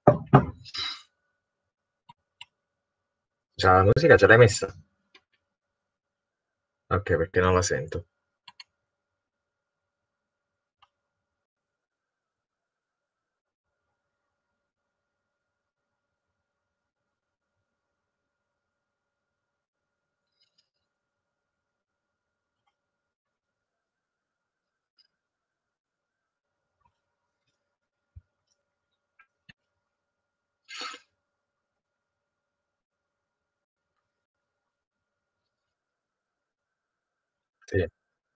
Già, la musica ce l'hai messa? Ok, perché non la sento. Sì.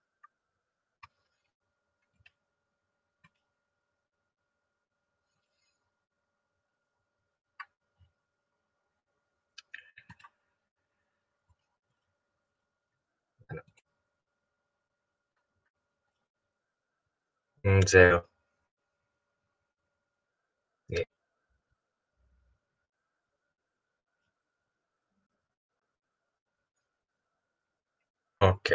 Zero. Sì. Ok.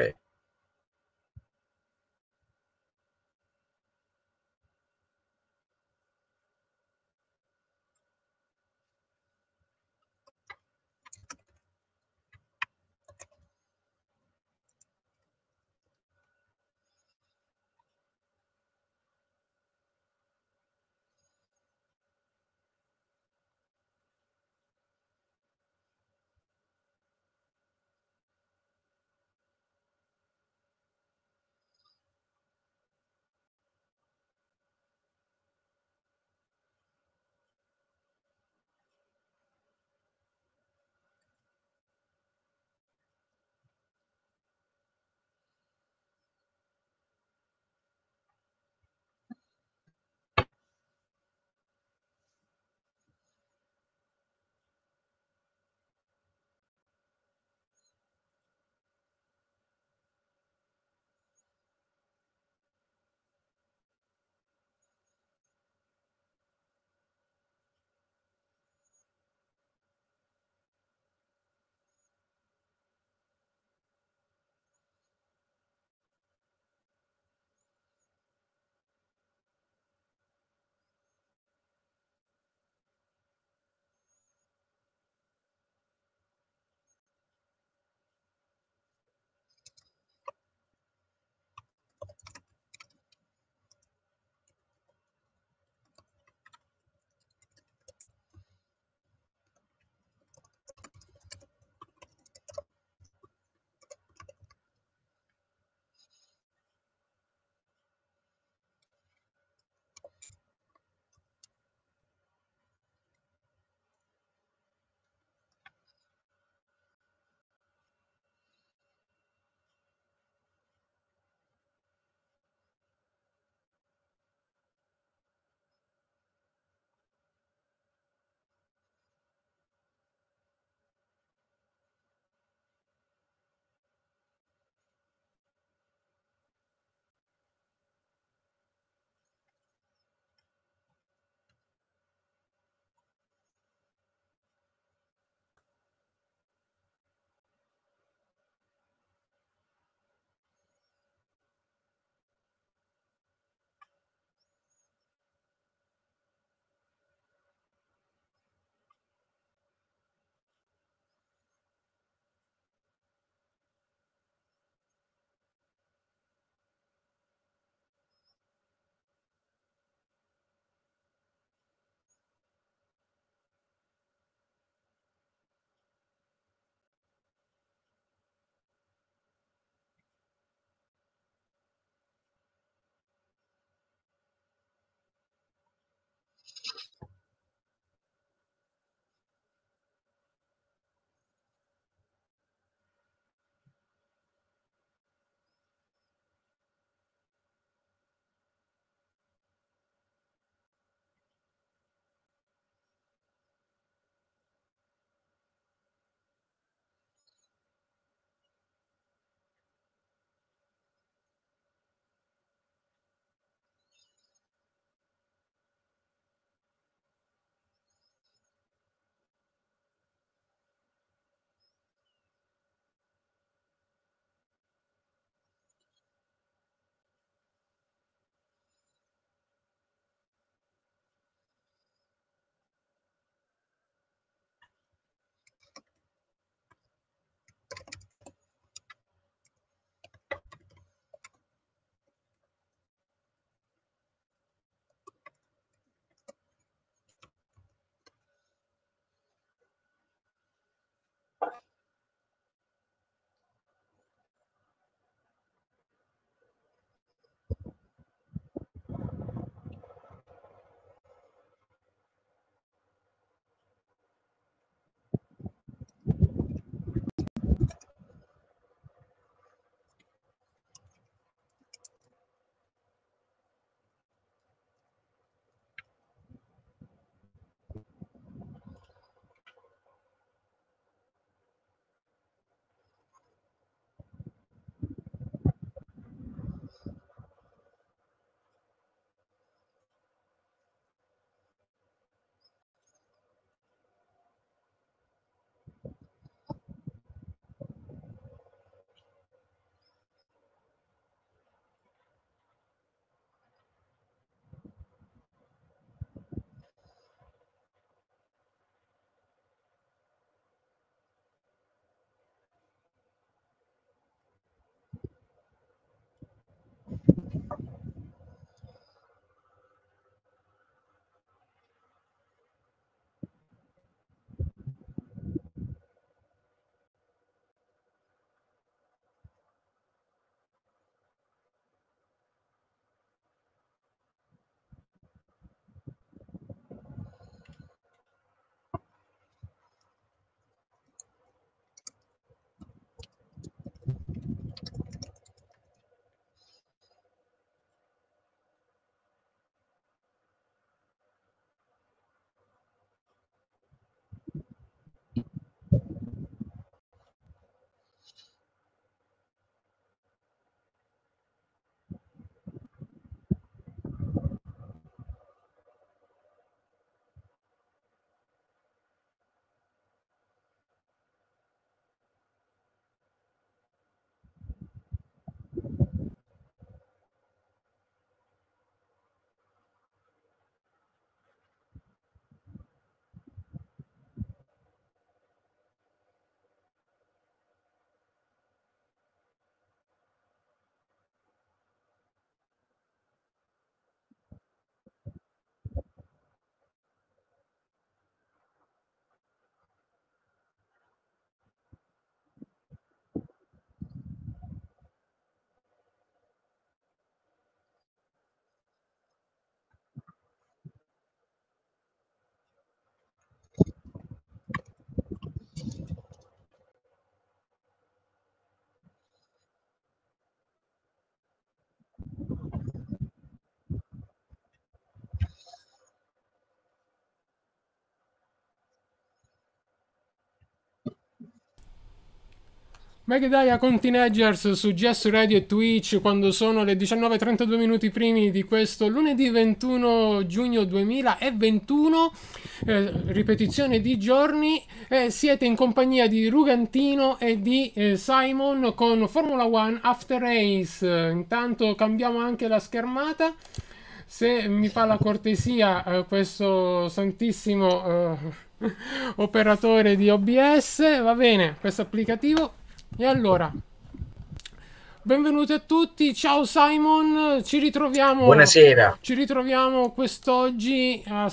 Megdaia con Teenagers su GS Radio e Twitch quando sono le 19:32 minuti primi di questo lunedì 21 giugno 2021, ripetizione di giorni, siete in compagnia di Rugantino e di Simon con Formula One After Race. Intanto cambiamo anche la schermata, se mi fa la cortesia questo santissimo operatore di OBS. Va bene, questo applicativo. E allora, benvenuti a tutti, ciao Simon, Buonasera. ci ritroviamo quest'oggi a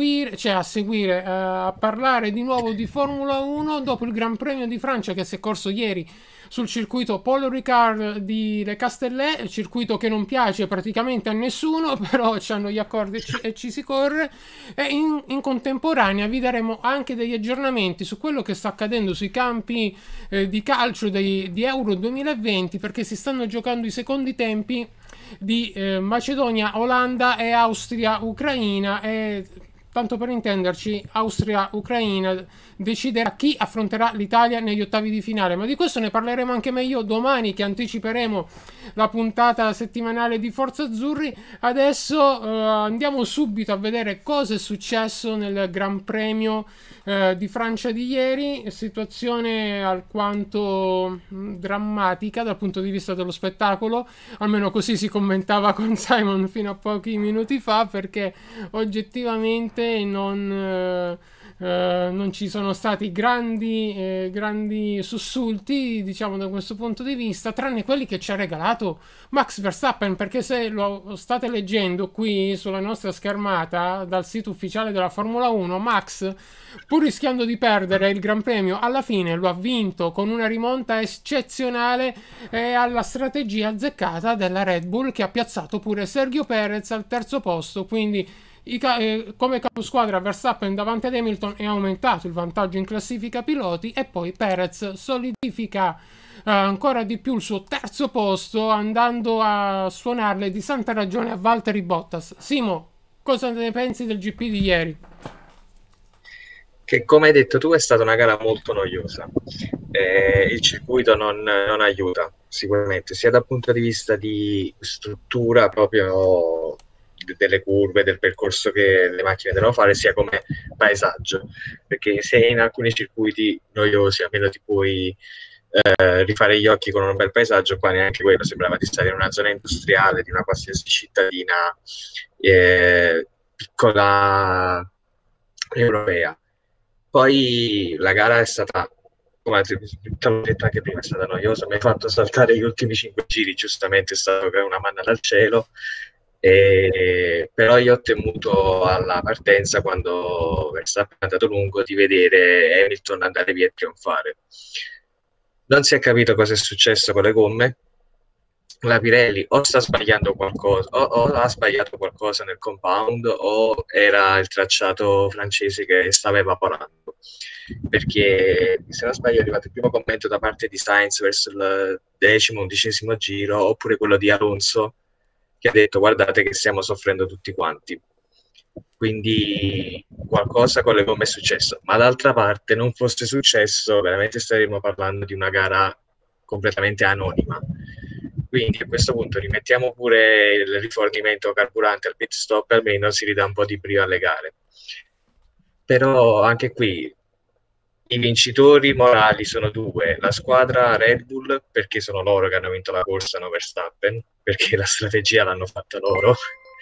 a parlare di nuovo di Formula 1 dopo il Gran Premio di Francia che si è corso ieri sul circuito Paul Ricard di Le Castellet, circuito che non piace praticamente a nessuno, però hanno gli accordi e ci si corre, e in contemporanea vi daremo anche degli aggiornamenti su quello che sta accadendo sui campi di calcio di Euro 2020, perché si stanno giocando i secondi tempi di Macedonia, Olanda e Austria-Ucraina, e tanto per intenderci, Austria-Ucraina deciderà chi affronterà l'Italia negli ottavi di finale, ma di questo ne parleremo anche meglio domani, che anticiperemo la puntata settimanale di Forza Azzurri. Adesso andiamo subito a vedere cosa è successo nel Gran Premio di Francia di ieri, situazione alquanto drammatica dal punto di vista dello spettacolo, almeno così si commentava con Simon fino a pochi minuti fa, perché oggettivamente non ci sono stati grandi sussulti, diciamo, da questo punto di vista, tranne quelli che ci ha regalato Max Verstappen, perché se lo state leggendo qui sulla nostra schermata dal sito ufficiale della Formula 1, Max, pur rischiando di perdere il Gran Premio, alla fine lo ha vinto con una rimonta eccezionale e alla strategia azzeccata della Red Bull, che ha piazzato pure Sergio Perez al terzo posto, quindi come caposquadra Verstappen davanti ad Hamilton è aumentato il vantaggio in classifica piloti, e poi Perez solidifica ancora di più il suo terzo posto, andando a suonarle di santa ragione a Valtteri Bottas. Simo, cosa ne pensi del GP di ieri? Che, come hai detto tu, è stata una gara molto noiosa. Il circuito non aiuta sicuramente, sia dal punto di vista di struttura proprio delle curve, del percorso che le macchine devono fare, sia come paesaggio, perché se in alcuni circuiti noiosi almeno ti puoi rifare gli occhi con un bel paesaggio, qua neanche quello, sembrava di stare in una zona industriale di una qualsiasi cittadina piccola europea. Poi la gara è stata, come te l'ho detto anche prima, è stata noiosa, mi hai fatto saltare gli ultimi 5 giri, giustamente è stato una manna dal cielo, però io ho temuto alla partenza, quando Verstappen è andato lungo, di vedere Hamilton andare via e trionfare. Non si è capito cosa è successo con le gomme. La Pirelli o sta sbagliando qualcosa, o ha sbagliato qualcosa nel compound, o era il tracciato francese che stava evaporando, perché se non sbaglio è arrivato il primo commento da parte di Sainz verso il 10º, 11º giro, oppure quello di Alonso, che ha detto: guardate che stiamo soffrendo tutti quanti. Quindi qualcosa con le gomme è successo, ma d'altra parte, non fosse successo, veramente staremmo parlando di una gara completamente anonima. Quindi a questo punto rimettiamo pure il rifornimento carburante al pit stop, almeno si ridà un po' di brio alle gare. Però anche qui i vincitori morali sono due: la squadra Red Bull, perché sono loro che hanno vinto la corsa, non Verstappen, perché la strategia l'hanno fatta loro,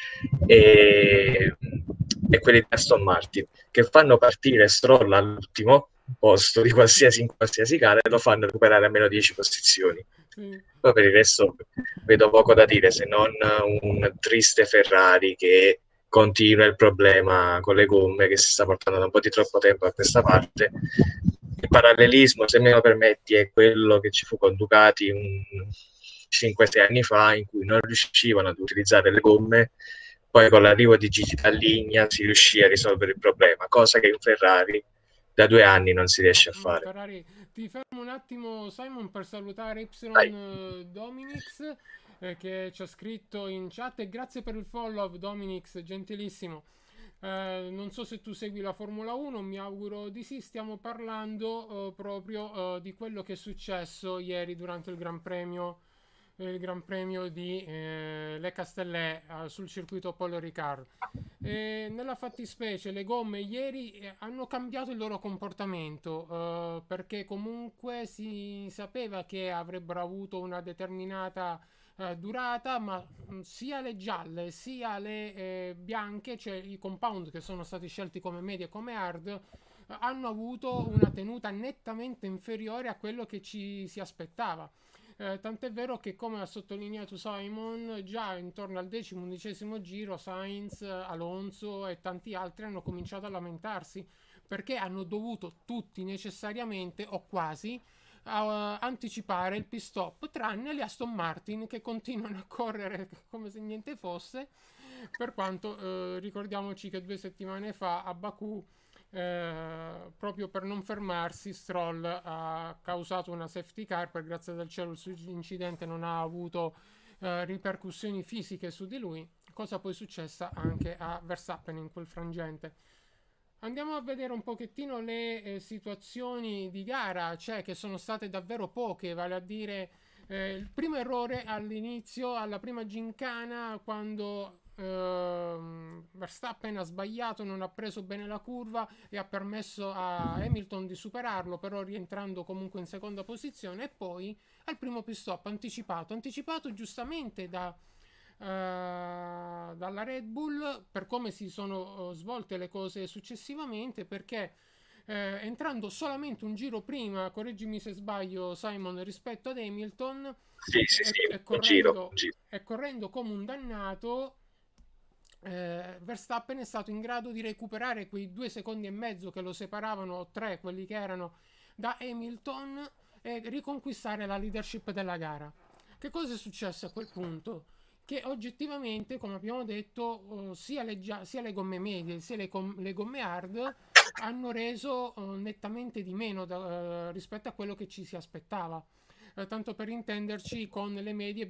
e quelli di Aston Martin, che fanno partire Stroll all'ultimo posto in qualsiasi gara, e lo fanno recuperare almeno 10 posizioni. Poi per il resto vedo poco da dire, se non un triste Ferrari che continua il problema con le gomme, che si sta portando da un po' di troppo tempo a questa parte. Il parallelismo, se me lo permetti, è quello che ci fu con Ducati 5-6 anni fa, in cui non riuscivano ad utilizzare le gomme, poi con l'arrivo di Gigi Dall'Igna si riuscì a risolvere il problema, cosa che in Ferrari da 2 anni non si riesce a No, fare. Ferrari, ti fermo un attimo, Simon, per salutare Dai. Dominix, che ci ha scritto in chat, e grazie per il follow, Dominix, gentilissimo. Non so se tu segui la Formula 1, mi auguro di sì. Stiamo parlando proprio di quello che è successo ieri durante il Gran Premio di Le Castellet sul circuito Paul Ricard. Nella fattispecie le gomme ieri hanno cambiato il loro comportamento, perché comunque si sapeva che avrebbero avuto una determinata durata, ma sia le gialle sia le bianche, cioè i compound che sono stati scelti come medie e come hard, hanno avuto una tenuta nettamente inferiore a quello che ci si aspettava. Tant'è vero che, come ha sottolineato Simon, già intorno al 10-11 giro Sainz, Alonso e tanti altri hanno cominciato a lamentarsi perché hanno dovuto tutti necessariamente o quasi anticipare il pit stop, tranne gli Aston Martin che continuano a correre come se niente fosse, per quanto ricordiamoci che 2 settimane fa a Baku, proprio per non fermarsi, Stroll ha causato una safety car. Per grazia del cielo l'incidente non ha avuto ripercussioni fisiche su di lui, cosa poi successa anche a Verstappen in quel frangente. Andiamo a vedere un pochettino le situazioni di gara, cioè che sono state davvero poche, vale a dire il primo errore all'inizio, alla prima gincana, quando Verstappen ha sbagliato, non ha preso bene la curva e ha permesso a Hamilton di superarlo, però rientrando comunque in seconda posizione, e poi al primo pit stop anticipato giustamente dalla Red Bull per come si sono svolte le cose successivamente, perché entrando solamente un giro prima, correggimi se sbaglio Simon, rispetto ad Hamilton, Sì, sì, sì, e un giro, un correndo, giro. e correndo come un dannato, Verstappen è stato in grado di recuperare quei 2 secondi e mezzo che lo separavano, tre quelli che erano, da Hamilton, e riconquistare la leadership della gara. Che cosa è successo a quel punto? Che oggettivamente, come abbiamo detto, sia le gomme medie sia le gomme hard hanno reso nettamente di meno rispetto a quello che ci si aspettava. Tanto per intenderci, con le medie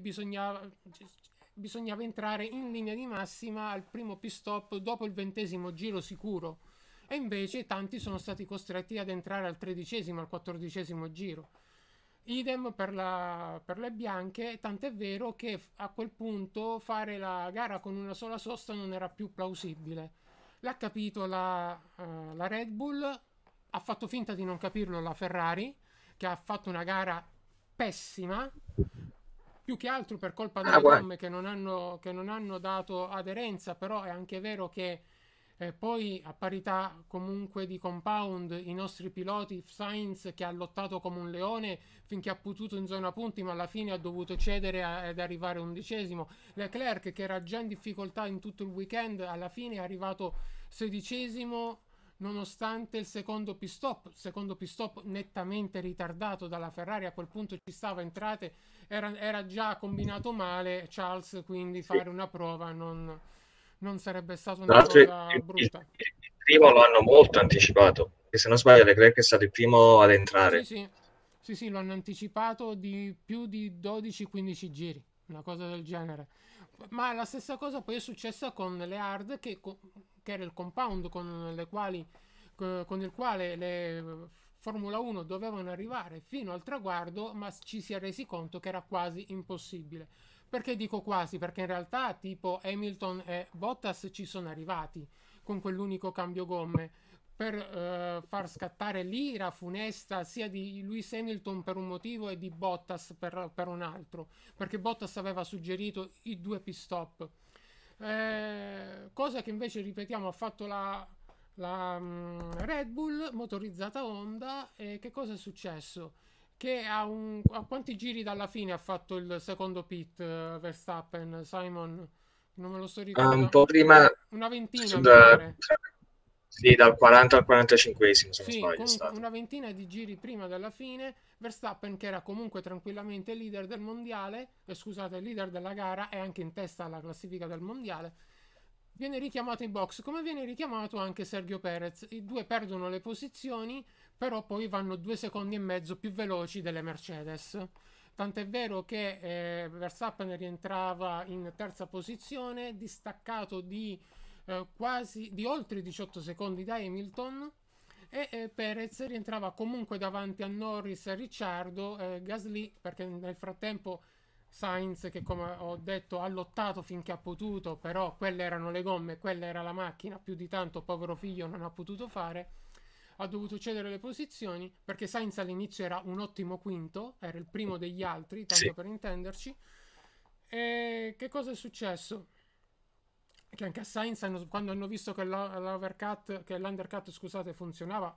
bisognava entrare in linea di massima al primo pit stop dopo il 20° giro sicuro, e invece tanti sono stati costretti ad entrare al 13° al 14° giro. Idem per le bianche, tant'è vero che a quel punto fare la gara con una sola sosta non era più plausibile. L'ha capito la Red Bull, ha fatto finta di non capirlo la Ferrari, che ha fatto una gara pessima, più che altro per colpa Ah, delle guarda. gomme che non hanno dato aderenza. Però è anche vero che poi a parità comunque di compound i nostri piloti, Sainz che ha lottato come un leone finché ha potuto in zona punti, ma alla fine ha dovuto cedere ed arrivare 11°. Leclerc, che era già in difficoltà in tutto il weekend, alla fine è arrivato 16°, nonostante il secondo pit stop nettamente ritardato dalla Ferrari. A quel punto ci stava entrate, era già combinato male Charles, quindi Sì. fare una prova non sarebbe stata Tra una l'altro cosa brutta. il primo lo hanno molto anticipato, e se non sbaglio Leclerc è stato il primo ad Sì, entrare. sì, sì, sì, lo hanno anticipato di più di 12-15 giri, una cosa del genere. Ma la stessa cosa poi è successa con le hard, che era il compound con il quale le Formula 1 dovevano arrivare fino al traguardo, ma ci si è resi conto che era quasi impossibile. Perché dico quasi? Perché in realtà tipo Hamilton e Bottas ci sono arrivati con quell'unico cambio gomme, per far scattare l'ira funesta sia di Lewis Hamilton per un motivo e di Bottas per un altro, perché Bottas aveva suggerito i due pit stop. Cosa che invece, ripetiamo, ha fatto la Red Bull motorizzata Honda. E che cosa è successo? Che a quanti giri dalla fine ha fatto il secondo pit Verstappen, Simon? Non me lo sto Un ricordando. po' prima, Una ventina mi da- pare. sì, dal 40 al 45esimo, se non Sì, sbaglio, è comunque stato. una ventina di giri prima della fine, Verstappen, che era comunque tranquillamente leader del mondiale, scusate, leader della gara e anche in testa alla classifica del mondiale, viene richiamato in box, come viene richiamato anche Sergio Perez. I due perdono le posizioni, però poi vanno 2 secondi e mezzo più veloci delle Mercedes. Tant'è vero che Verstappen rientrava in terza posizione, distaccato di oltre 18 secondi da Hamilton, e Perez rientrava comunque davanti a Norris e Ricciardo, Gasly, perché nel frattempo Sainz, che come ho detto ha lottato finché ha potuto, però quelle erano le gomme, quella era la macchina, più di tanto povero figlio non ha potuto fare, ha dovuto cedere le posizioni, perché Sainz all'inizio era un ottimo quinto, era il primo degli altri, Sì, tanto per intenderci. E che cosa è successo? Che anche a Sainz, quando hanno visto che l'undercut, scusate, funzionava,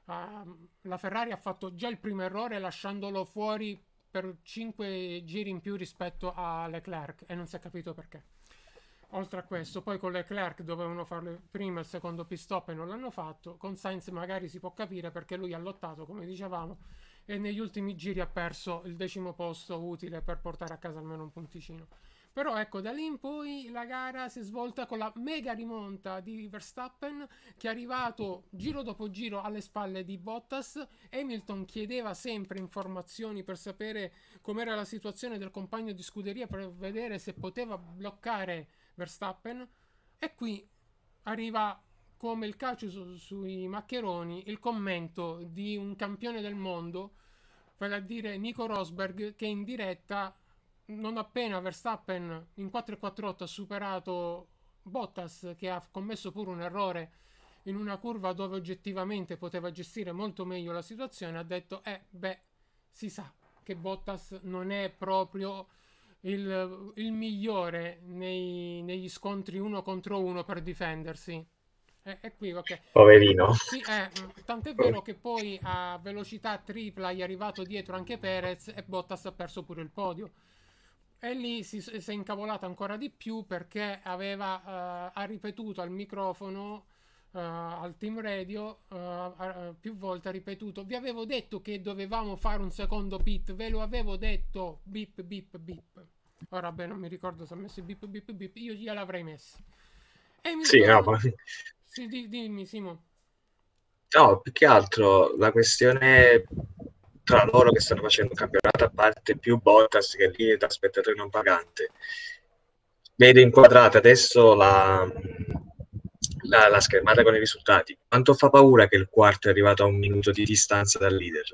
la Ferrari ha fatto già il primo errore lasciandolo fuori per 5 giri in più rispetto a Leclerc, e non si è capito perché. Oltre a questo, poi con Leclerc dovevano farlo prima il secondo pit stop e non l'hanno fatto. Con Sainz magari si può capire perché lui ha lottato, come dicevamo, e negli ultimi giri ha perso il 10° posto utile per portare a casa almeno un punticino. Però ecco, da lì in poi la gara si è svolta con la mega rimonta di Verstappen, che è arrivato giro dopo giro alle spalle di Bottas. Hamilton chiedeva sempre informazioni per sapere com'era la situazione del compagno di scuderia, per vedere se poteva bloccare Verstappen. E qui arriva come il calcio sui maccheroni il commento di un campione del mondo, vale a dire Nico Rosberg, che in diretta, non appena Verstappen in 4.48 ha superato Bottas, che ha commesso pure un errore in una curva dove oggettivamente poteva gestire molto meglio la situazione, ha detto si sa che Bottas non è proprio il migliore negli scontri uno contro uno per difendersi. E qui, ok. poverino. Sì, tant'è vero che poi a velocità tripla gli è arrivato dietro anche Perez e Bottas ha perso pure il podio. E lì si è incavolato ancora di più perché ha ripetuto al microfono, al team radio, più volte ha ripetuto: vi avevo detto che dovevamo fare un secondo pit, ve lo avevo detto, bip bip bip. Ora beh, non mi ricordo se ha messo bip bip bip, io gliel'avrei messo. Sì, no, Hamilton, sì, dimmi Simo. no, più che altro la questione tra loro che stanno facendo un campionato, a parte più Bottas che lì da spettatore non pagante. Vedo inquadrata adesso la schermata con i risultati. Quanto fa paura che il quarto è arrivato a 1 minuto di distanza dal leader.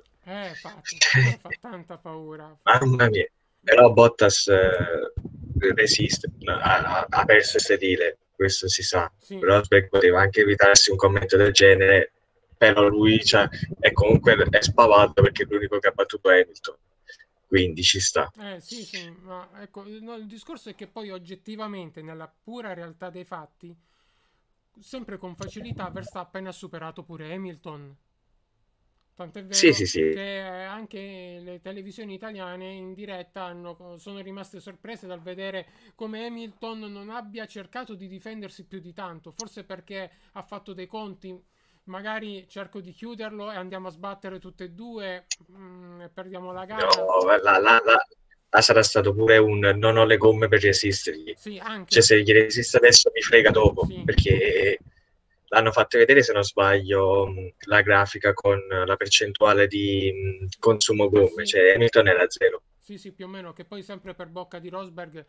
Fa tanta paura. Mamma mia. Però Bottas resiste, ha perso il sedile, questo si sa. Sì, Rosberg poteva anche evitarsi un commento del genere, però lui è comunque è spavaldo perché è l'unico che ha battuto Hamilton, quindi ci sta. sì, sì, ma ecco, no, il discorso è che poi oggettivamente, nella pura realtà dei fatti, sempre con facilità Verstappen ha superato pure Hamilton. Tant'è Sì, vero sì, sì. che anche le televisioni italiane in diretta sono rimaste sorprese dal vedere come Hamilton non abbia cercato di difendersi più di tanto. Forse perché ha fatto dei conti. Magari cerco di chiuderlo e andiamo a sbattere tutte e due, e perdiamo la gara. No, là sarà stato pure un non ho le gomme per resistergli. Sì, Cioè, anche. se gli resiste adesso mi frega dopo, Sì, perché l'hanno fatto vedere, se non sbaglio, la grafica con la percentuale di consumo gomme, sì, cioè Hamilton era zero. sì, sì, più o meno. Che poi sempre per bocca di Rosberg,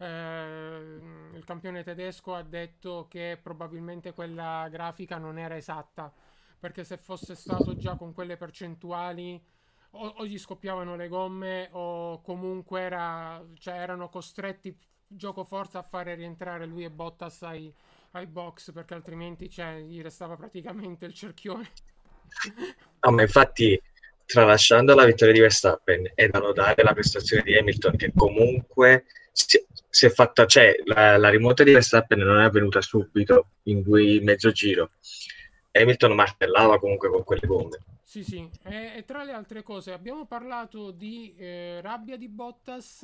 il campione tedesco ha detto che probabilmente quella grafica non era esatta, perché se fosse stato già con quelle percentuali o gli scoppiavano le gomme o comunque cioè erano costretti gioco forza a fare rientrare lui e Bottas ai box, perché altrimenti cioè, gli restava praticamente il cerchione. No, ma infatti, tralasciando la vittoria di Verstappen e da lodare la prestazione di Hamilton, che comunque si è fatta, cioè la rimonta di Verstappen non è avvenuta subito, in mezzo giro. Hamilton martellava comunque con quelle gomme. Sì, sì, e tra le altre cose abbiamo parlato di rabbia di Bottas,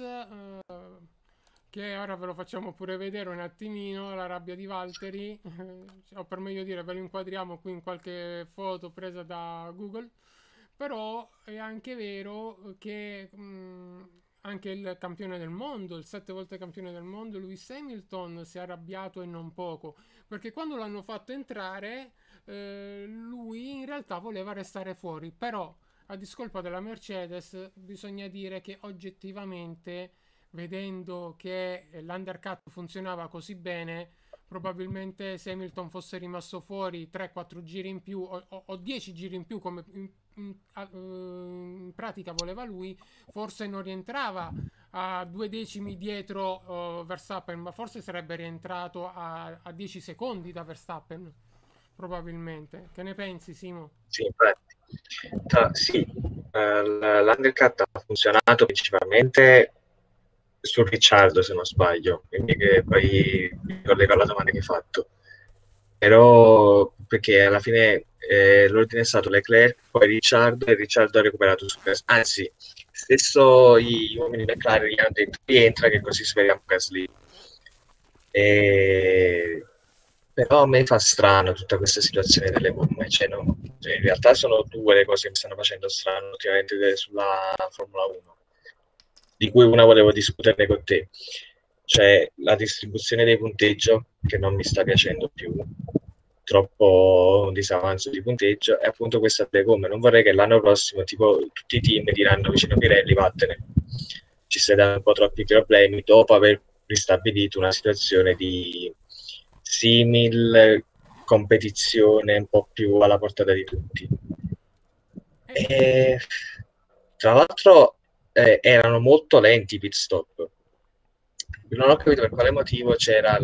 che ora ve lo facciamo pure vedere un attimino, la rabbia di Valtteri, o per meglio dire ve lo inquadriamo qui in qualche foto presa da Google. Però è anche vero che anche il campione del mondo, il 7 volte campione del mondo, Lewis Hamilton, si è arrabbiato e non poco, perché quando l'hanno fatto entrare, lui in realtà voleva restare fuori, però a discolpa della Mercedes bisogna dire che oggettivamente, vedendo che l'undercut funzionava così bene, probabilmente se Hamilton fosse rimasto fuori 3-4 giri in più o 10 giri in più come in pratica voleva lui, forse non rientrava a 2 decimi dietro Verstappen, ma forse sarebbe rientrato a 10 secondi da Verstappen, probabilmente. Che ne pensi, Simo? Sì, infatti. Sì, l'undercut ha funzionato principalmente su Ricciardo, se non sbaglio, quindi che poi mi collego alla domanda che hai fatto. Però perché alla fine l'ordine è stato Leclerc, poi Ricciardo e Ricciardo ha recuperato su Gasly. Anzi, stesso gli uomini di McLaren gli hanno detto rientra che così speriamo Gasly. E... Però a me fa strano tutta questa situazione delle gomme, cioè, in realtà sono due le cose che mi stanno facendo strano ultimamente sulla Formula 1, di cui una volevo discuterne con te, cioè la distribuzione dei punteggio che non mi sta piacendo più, troppo un disavanzo di punteggio, e appunto questa delle gomme. Non vorrei che l'anno prossimo tipo tutti i team diranno vicino a Pirelli vattene, ci stai dando un po' troppi problemi dopo aver ristabilito una situazione di simil competizione un po' più alla portata di tutti. Eh, E, tra l'altro erano molto lenti i pit stop. Non ho capito per quale motivo c'era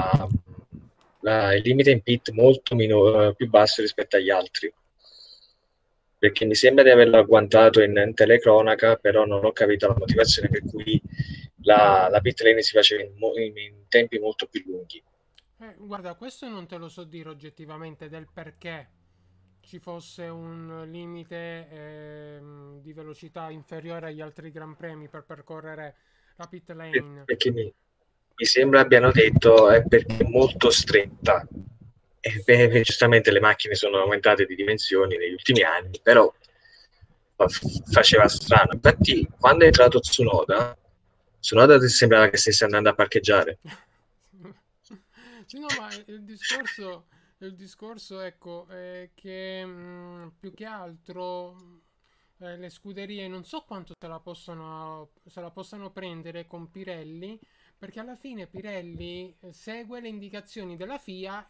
il limite in pit molto più basso rispetto agli altri. Perché mi sembra di averlo agguantato in telecronaca, però non ho capito la motivazione per cui la pit lane si faceva in tempi molto più lunghi. guarda, questo non te lo so dire oggettivamente del perché ci fosse un limite di velocità inferiore agli altri Gran Premi per percorrere la pit lane. Perché mi sembra abbiano detto è perché è molto stretta. E beh, giustamente le macchine sono aumentate di dimensioni negli ultimi anni, però faceva strano. Infatti, quando è entrato Tsunoda sembrava che stesse andando a parcheggiare. Sì, no, ma il discorso ecco, è che più che altro le scuderie non so quanto se la possano prendere con Pirelli, perché alla fine Pirelli segue le indicazioni della FIA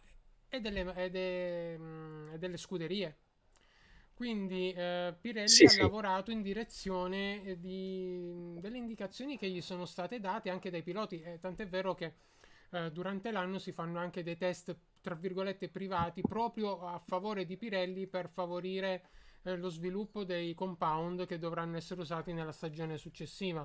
e delle scuderie. Quindi Pirelli Sì, ha sì, lavorato in direzione delle indicazioni che gli sono state date anche dai piloti, tant'è vero che durante l'anno si fanno anche dei test, tra virgolette, privati proprio a favore di Pirelli per favorire lo sviluppo dei compound che dovranno essere usati nella stagione successiva.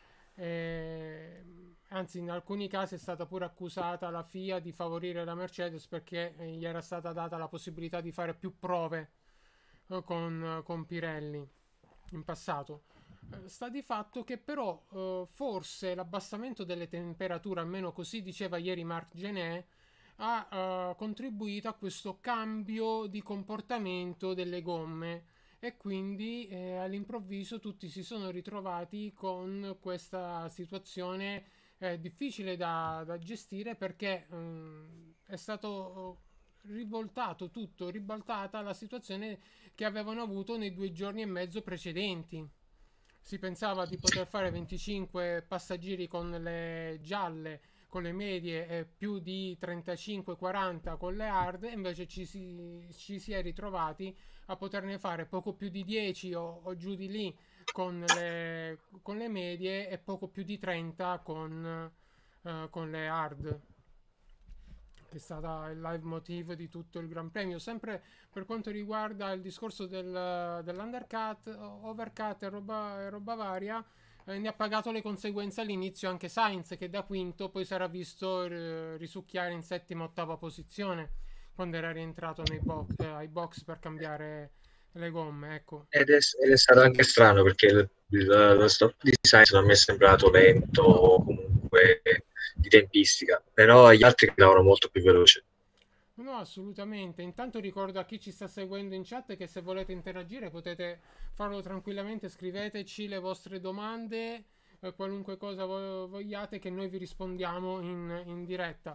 Anzi, in alcuni casi è stata pure accusata la FIA di favorire la Mercedes perché gli era stata data la possibilità di fare più prove con Pirelli in passato. Sta di fatto che però forse l'abbassamento delle temperature, almeno così diceva ieri Marc Gené, ha contribuito a questo cambio di comportamento delle gomme e quindi all'improvviso tutti si sono ritrovati con questa situazione difficile da gestire perché è stato rivoltato tutto, ribaltata la situazione che avevano avuto nei 2 giorni e mezzo precedenti. Si pensava di poter fare 25 passaggiri con le gialle, con le medie e più di 35-40 con le hard, e invece ci si è ritrovati a poterne fare poco più di 10 o giù di lì con le medie e poco più di 30 con le hard, che è stata il live motive di tutto il Gran Premio. Sempre per quanto riguarda il discorso dell'undercut, overcut e roba varia, ne ha pagato le conseguenze all'inizio anche Sainz, che da quinto poi sarà visto risucchiare in settima, ottava posizione quando era rientrato ai box per cambiare le gomme. Ecco. ed è stato anche strano perché lo stop di Sainz non mi è sembrato lento o comunque di tempistica, però gli altri andavano molto più veloci. No, assolutamente. Intanto ricordo a chi ci sta seguendo in chat che se volete interagire potete farlo tranquillamente, scriveteci le vostre domande qualunque cosa vogliate, che noi vi rispondiamo in diretta.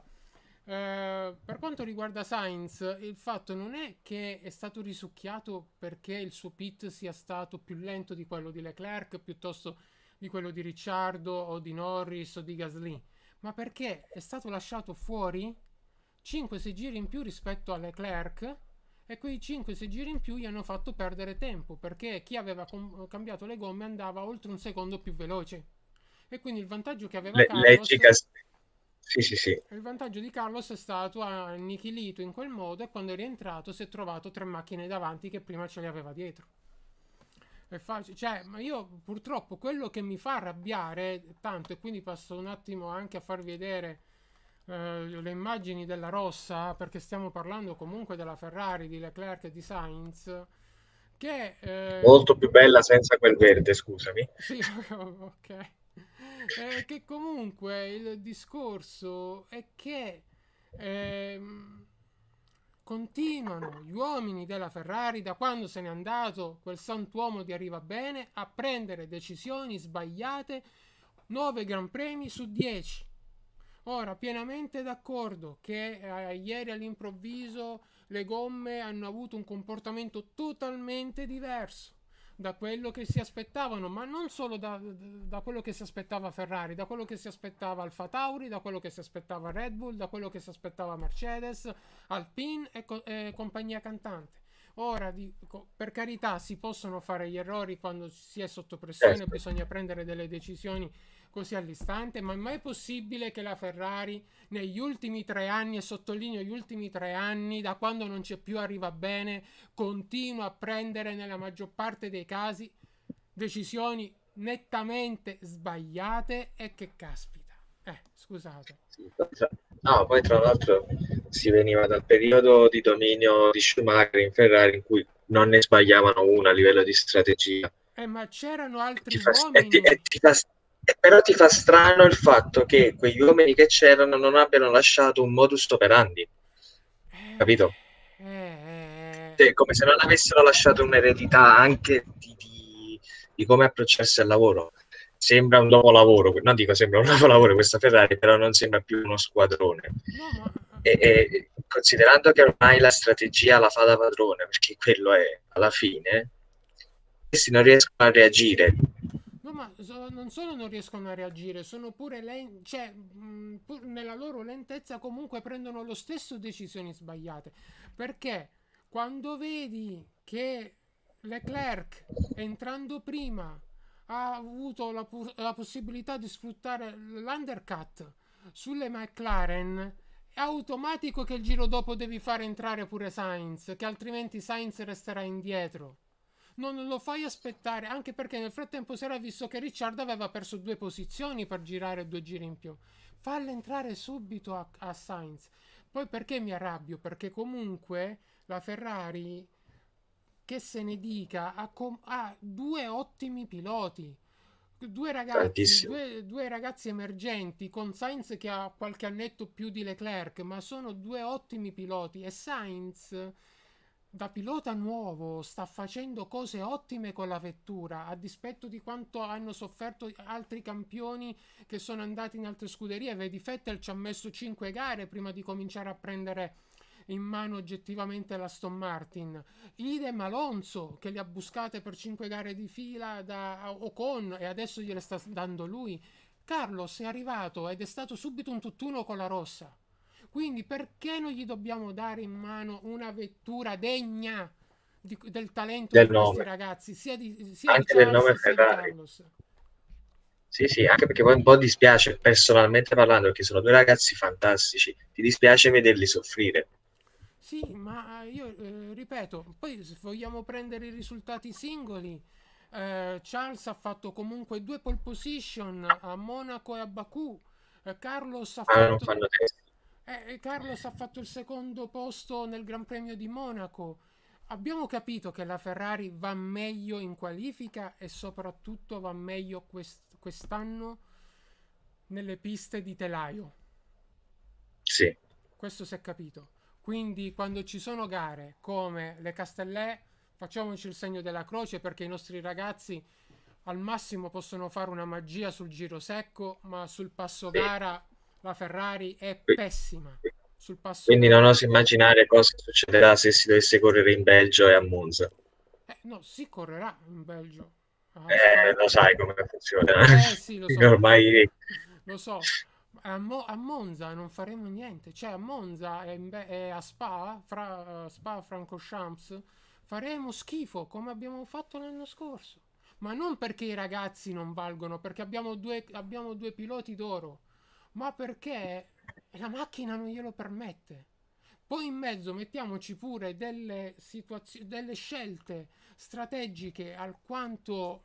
Per quanto riguarda Sainz, il fatto non è che è stato risucchiato perché il suo pit sia stato più lento di quello di Leclerc piuttosto di quello di Ricciardo o di Norris o di Gasly, ma perché è stato lasciato fuori 5-6 giri in più rispetto a Leclerc, e quei 5-6 giri in più gli hanno fatto perdere tempo perché chi aveva cambiato le gomme andava oltre un secondo più veloce, e quindi il vantaggio che aveva Leggi Carlos, Sì, sì, sì. il vantaggio di Carlos è stato annichilito in quel modo, e quando è rientrato si è trovato 3 macchine davanti che prima ce le aveva dietro. È facile, cioè, ma io purtroppo quello che mi fa arrabbiare tanto, e quindi passo un attimo anche a farvi vedere le immagini della rossa, perché stiamo parlando comunque della Ferrari, di Leclerc e di Sainz, che Molto più bella senza quel verde, scusami. sì, ok. Che comunque il discorso è che ehm, continuano gli uomini della Ferrari, da quando se n'è andato quel santuomo di Arriva Bene, a prendere decisioni sbagliate 9 Gran Premi su 10. Ora, pienamente d'accordo che ieri all'improvviso le gomme hanno avuto un comportamento totalmente diverso da quello che si aspettavano, ma non solo da quello che si aspettava Ferrari, da quello che si aspettava Alfa Tauri, da quello che si aspettava Red Bull, da quello che si aspettava Mercedes, Alpine e compagnia cantante. Ora, per carità, si possono fare gli errori quando si è sotto pressione, Certo. bisogna prendere delle decisioni così all'istante, ma è mai possibile che la Ferrari negli ultimi 3 anni, e sottolineo gli ultimi 3 anni, da quando non c'è più Arriva Bene, continua a prendere nella maggior parte dei casi decisioni nettamente sbagliate? E che caspita. Scusate. Sì, no, poi tra l'altro si veniva dal periodo di dominio di Schumacher in Ferrari in cui non ne sbagliavano una a livello di strategia. Ma c'erano E ti altri fa, uomini. però ti fa strano il fatto che quegli uomini che c'erano non abbiano lasciato un modus operandi, Eh, capito? eh, Cioè, come se non avessero lasciato un'eredità anche di come approcciarsi al lavoro. Sembra un dopolavoro, no dico sembra un dopolavoro questa Ferrari, però non sembra più uno squadrone. no, ma E considerando che ormai la strategia la fa da padrone, perché quello è alla fine, questi non riescono a reagire. no, ma non solo non riescono a reagire, sono pure lenti, cioè, pur nella loro lentezza comunque prendono lo stesso decisioni sbagliate. Perché quando vedi che Leclerc, entrando prima, ha avuto la possibilità di sfruttare l'undercut sulle McLaren, è automatico che il giro dopo devi fare entrare pure Sainz, che altrimenti Sainz resterà indietro. Non lo fai aspettare, anche perché nel frattempo si era visto che Ricciardo aveva perso 2 posizioni per girare 2 giri in più. Fallo entrare subito a Sainz. Poi perché mi arrabbio? Perché comunque la Ferrari, che se ne dica, ha 2 ottimi piloti. Tantissimo. Due ragazzi emergenti, con Sainz che ha qualche annetto più di Leclerc, ma sono 2 ottimi piloti, e Sainz da pilota nuovo sta facendo cose ottime con la vettura, a dispetto di quanto hanno sofferto altri campioni che sono andati in altre scuderie. Vedi, Vettel ci ha messo 5 gare prima di cominciare a prendere in mano oggettivamente l'Aston Martin. Idem Alonso, che li ha buscate per 5 gare di fila da Ocon, e adesso gliele sta dando lui. Carlos è arrivato ed è stato subito un tutt'uno con la rossa. Quindi perché non gli dobbiamo dare in mano una vettura degna del talento di Del questi nome, ragazzi, sia di anche del nome Charles sia di Ferrari. Carlos? Sì, sì, anche perché poi un po' dispiace, personalmente parlando, perché sono due ragazzi fantastici, ti dispiace vederli soffrire. Sì, ma io ripeto, poi se vogliamo prendere i risultati singoli, Charles ha fatto comunque 2 pole position a Monaco e a Baku. Carlos ha Ma non fatto fanno testi. Carlos ha fatto il secondo posto nel Gran Premio di Monaco. Abbiamo capito che la Ferrari va meglio in qualifica, e soprattutto va meglio quest'anno nelle piste di telaio. Sì, Questo si è capito. Quindi quando ci sono gare come le Castellet, facciamoci il segno della croce, perché i nostri ragazzi al massimo possono fare una magia sul giro secco, ma sul passo Sì. gara la Ferrari è Qui- pessima. Sul passo Quindi non gara, oso immaginare cosa succederà se si dovesse correre in Belgio e a Monza. no, si correrà in Belgio. A Spa. Lo sai come funziona. Sì, lo so, Ormai lo so. A Monza non faremo niente, cioè a Monza e a Spa, Spa Francorchamps, faremo schifo come abbiamo fatto l'anno scorso. Ma non perché i ragazzi non valgono, perché abbiamo due piloti d'oro, ma perché la macchina non glielo permette. Poi in mezzo mettiamoci pure delle scelte strategiche alquanto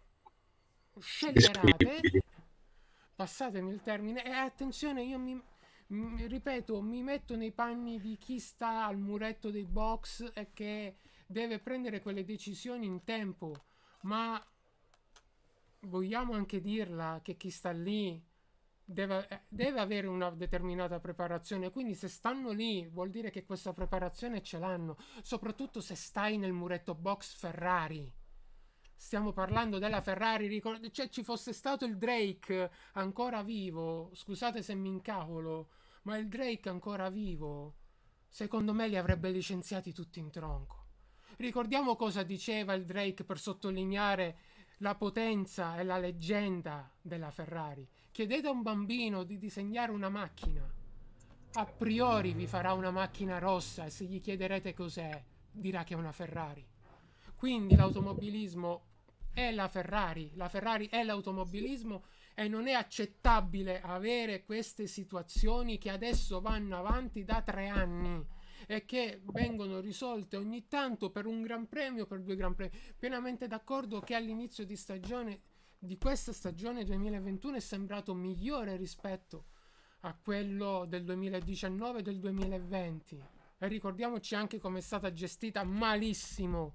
scellerate, discutibili. passatemi il termine, e attenzione, ripeto, mi metto nei panni di chi sta al muretto dei box e che deve prendere quelle decisioni in tempo, ma vogliamo anche dirla che chi sta lì deve avere una determinata preparazione, quindi se stanno lì vuol dire che questa preparazione ce l'hanno, soprattutto se stai nel muretto box Ferrari. Stiamo parlando della Ferrari, cioè ci fosse stato il Drake ancora vivo, scusate se mi incavolo, ma il Drake ancora vivo, secondo me li avrebbe licenziati tutti in tronco. Ricordiamo cosa diceva il Drake per sottolineare la potenza e la leggenda della Ferrari. Chiedete a un bambino di disegnare una macchina. A priori vi farà una macchina rossa e se gli chiederete cos'è, dirà che è una Ferrari. Quindi l'automobilismo è la Ferrari è l'automobilismo e non è accettabile avere queste situazioni che adesso vanno avanti da 3 anni e che vengono risolte ogni tanto per un gran premio, per due gran premi. Pienamente d'accordo che all'inizio di stagione di questa stagione 2021 è sembrato migliore rispetto a quello del 2019 e del 2020. E ricordiamoci anche come è stata gestita malissimo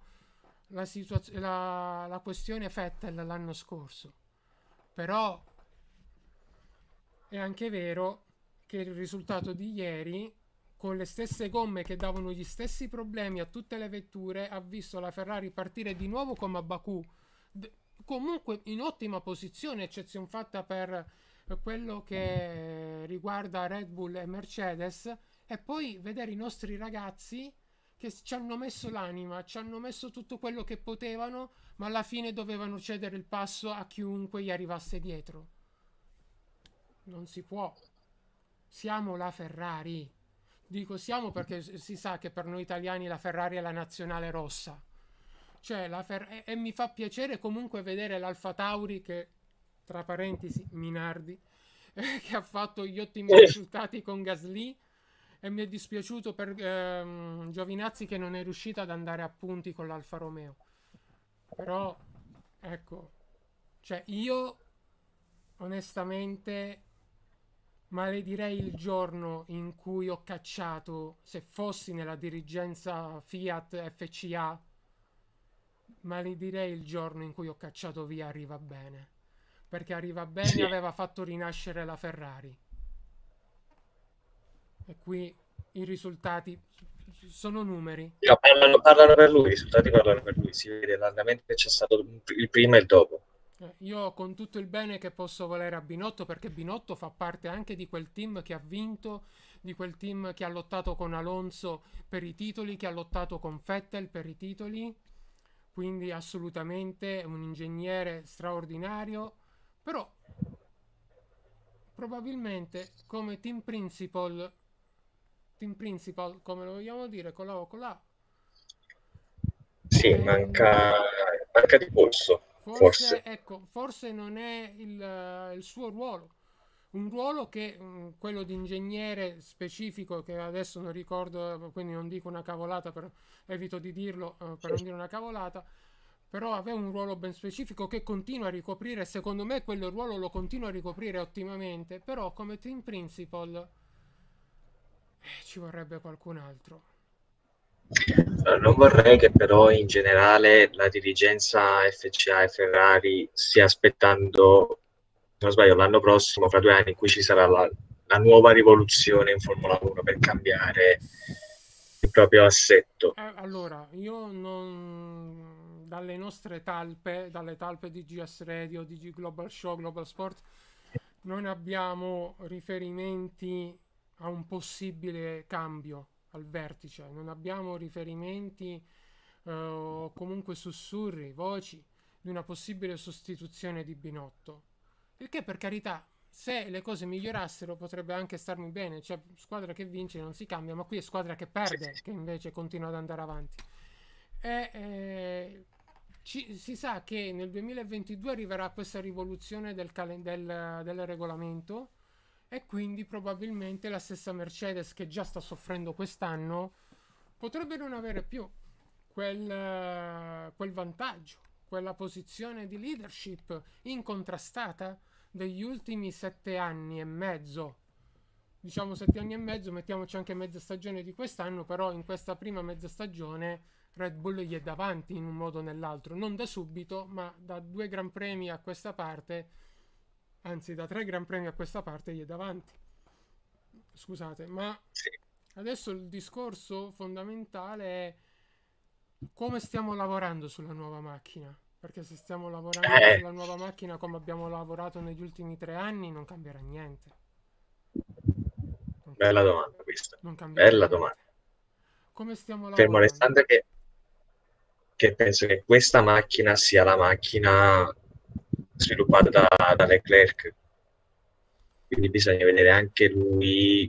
la questione Vettel l'anno scorso. Però è anche vero che il risultato di ieri, con le stesse gomme che davano gli stessi problemi a tutte le vetture, ha visto la Ferrari partire di nuovo come a Baku, comunque in ottima posizione, eccezione fatta per quello che riguarda Red Bull e Mercedes, e poi vedere i nostri ragazzi che ci hanno messo l'anima, ci hanno messo tutto quello che potevano, ma alla fine dovevano cedere il passo a chiunque gli arrivasse dietro. Non si può. Siamo la Ferrari. Dico siamo perché si sa che per noi italiani la Ferrari è la nazionale rossa. Cioè, e mi fa piacere comunque vedere l'Alfa Tauri che, tra parentesi, Minardi, che ha fatto gli ottimi risultati con Gasly, e mi è dispiaciuto per Giovinazzi che non è riuscito ad andare a punti con l'Alfa Romeo. Però, ecco, cioè io onestamente maledirei il giorno in cui ho cacciato, se fossi nella dirigenza Fiat FCA, maledirei il giorno in cui ho cacciato via Arriva Bene. Perché Arriva Bene Sì. aveva fatto rinascere la Ferrari. E qui i risultati sono numeri. No, parlano per lui, i risultati parlano per lui, si vede l'andamento che c'è stato il prima e il dopo. Io con tutto il bene che posso volere a Binotto, perché Binotto fa parte anche di quel team che ha vinto, di quel team che ha lottato con Alonso per i titoli, che ha lottato con Vettel per i titoli, quindi assolutamente un ingegnere straordinario, però probabilmente come team principal come lo vogliamo dire, con la O con la Sì, A, manca di polso, forse, forse. ecco, forse non è il suo ruolo. Un ruolo che quello di ingegnere specifico, che adesso non ricordo, quindi non dico una cavolata, evito di dirlo per non dire una cavolata, però aveva un ruolo ben specifico che continua a ricoprire, secondo me quel ruolo lo continua a ricoprire ottimamente, però come team principal ci vorrebbe qualcun altro. Non vorrei che però in generale la dirigenza FCA e Ferrari stia aspettando, se non sbaglio, l'anno prossimo, fra 2 anni, in cui ci sarà la nuova rivoluzione in Formula 1 per cambiare il proprio assetto. Allora, io non dalle nostre talpe, dalle talpe di GS Radio, di G Global Show, Global Sport, non abbiamo riferimenti a un possibile cambio al vertice, non abbiamo riferimenti o comunque sussurri, voci di una possibile sostituzione di Binotto. Il che, per carità, se le cose migliorassero potrebbe anche starmi bene. Cioè, squadra che vince non si cambia, ma qui è squadra che perde che invece continua ad andare avanti. E si sa che nel 2022 arriverà questa rivoluzione del regolamento, e quindi probabilmente la stessa Mercedes, che già sta soffrendo quest'anno, potrebbe non avere più quel vantaggio, quella posizione di leadership incontrastata degli ultimi 7 anni e mezzo. Diciamo 7 anni e mezzo, mettiamoci anche mezza stagione di quest'anno, però in questa prima mezza stagione Red Bull gli è davanti in un modo o nell'altro, non da subito, ma da 2 Gran Premi a questa parte, anzi da 3 Gran Premi a questa parte gli è davanti. Scusate, ma Sì. adesso il discorso fondamentale è come stiamo lavorando sulla nuova macchina. Perché se stiamo lavorando Eh, sulla nuova macchina come abbiamo lavorato negli ultimi 3 anni, non cambierà niente. Non, bella domanda questa. non cambierà Bella domanda. niente. Come stiamo Fermo lavorando? restando che penso che questa macchina sia la macchina sviluppata da Leclerc, quindi bisogna vedere anche lui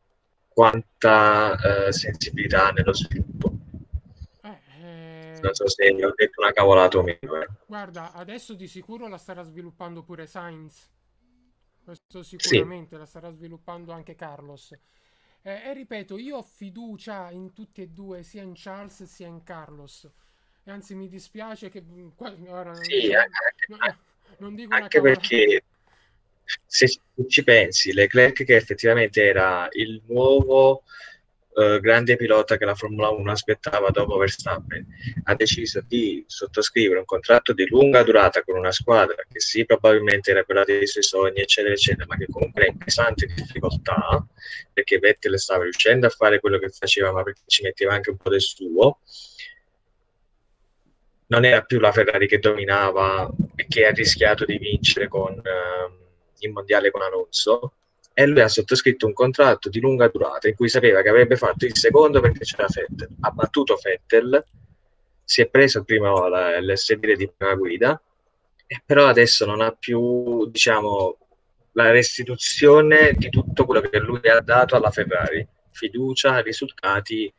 quanta sensibilità ha nello sviluppo. Eh, Non eh, so se ho detto una cavolata o meno. guarda, adesso di sicuro la starà sviluppando pure Sainz. Questo Sì, sicuramente la starà sviluppando anche Carlos. E ripeto, io ho fiducia in tutti e due, sia in Charles sia in Carlos. E anzi, mi dispiace che ora sì, non dico una anche cavolata. perché se ci pensi, Leclerc che effettivamente era il nuovo grande pilota che la Formula 1 aspettava dopo Verstappen, ha deciso di sottoscrivere un contratto di lunga durata con una squadra che sì, probabilmente era quella dei suoi sogni, eccetera, eccetera, ma che comunque era in pesante difficoltà, perché Vettel stava riuscendo a fare quello che faceva, ma perché ci metteva anche un po' del suo. Non era più la Ferrari che dominava e che ha rischiato di vincere con il mondiale con Alonso, e lui ha sottoscritto un contratto di lunga durata in cui sapeva che avrebbe fatto il secondo perché c'era Vettel, ha battuto Vettel, si è preso prima il sedile di prima guida, e però adesso non ha più, diciamo, la restituzione di tutto quello che lui ha dato alla Ferrari, fiducia, risultati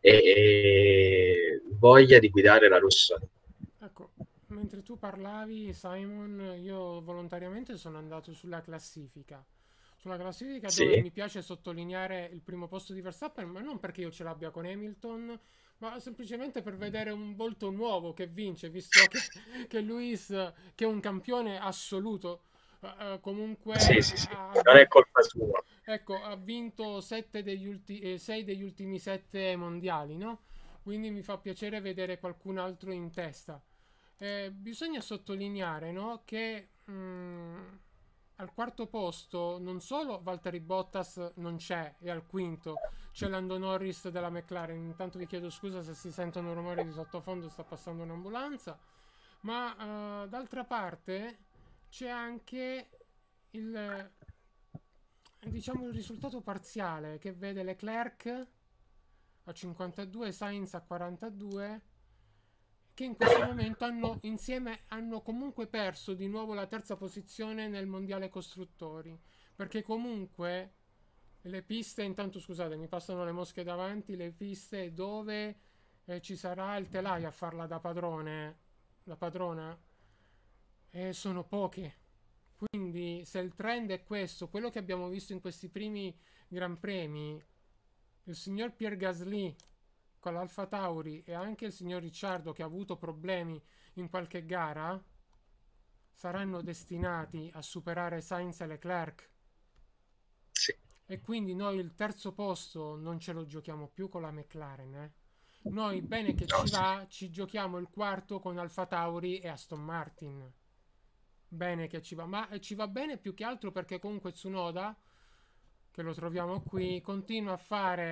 e voglia di guidare la rossa. Ecco, mentre tu parlavi, Simon, io volontariamente sono andato sulla classifica. Sulla classifica dove Sì, mi piace sottolineare il primo posto di Verstappen, ma non perché io ce l'abbia con Hamilton, ma semplicemente per vedere un volto nuovo che vince, visto che Lewis, che è un campione assoluto, comunque sì, sì, sì, non è colpa sua. ecco, ha vinto 6 degli ultimi 7 mondiali, no? Quindi mi fa piacere vedere qualcun altro in testa. Bisogna sottolineare, no, che al quarto posto non solo Valtteri Bottas non c'è, e al quinto c'è Lando Norris della McLaren. Intanto vi chiedo scusa se si sentono rumori di sottofondo, sta passando un'ambulanza. Ma d'altra parte c'è anche il, diciamo, il risultato parziale che vede Leclerc a 52 e Sainz a 42, che in questo momento hanno comunque perso di nuovo la terza posizione nel mondiale costruttori, perché comunque le piste, intanto scusate mi passano le mosche davanti, le piste dove ci sarà il telaio a farla da padrone, da padrona, sono poche. Quindi se il trend è questo, quello che abbiamo visto in questi primi Gran Premi, il signor Pierre Gasly con l'Alfa Tauri e anche il signor Ricciardo che ha avuto problemi in qualche gara, saranno destinati a superare Sainz e Leclerc. Sì. E quindi noi il terzo posto non ce lo giochiamo più con la McLaren. Noi, bene che No, ci sì. va, ci giochiamo il quarto con Alfa Tauri e Aston Martin. Bene che ci va, ma ci va bene più che altro perché comunque Tsunoda, che lo troviamo qui, continua a fare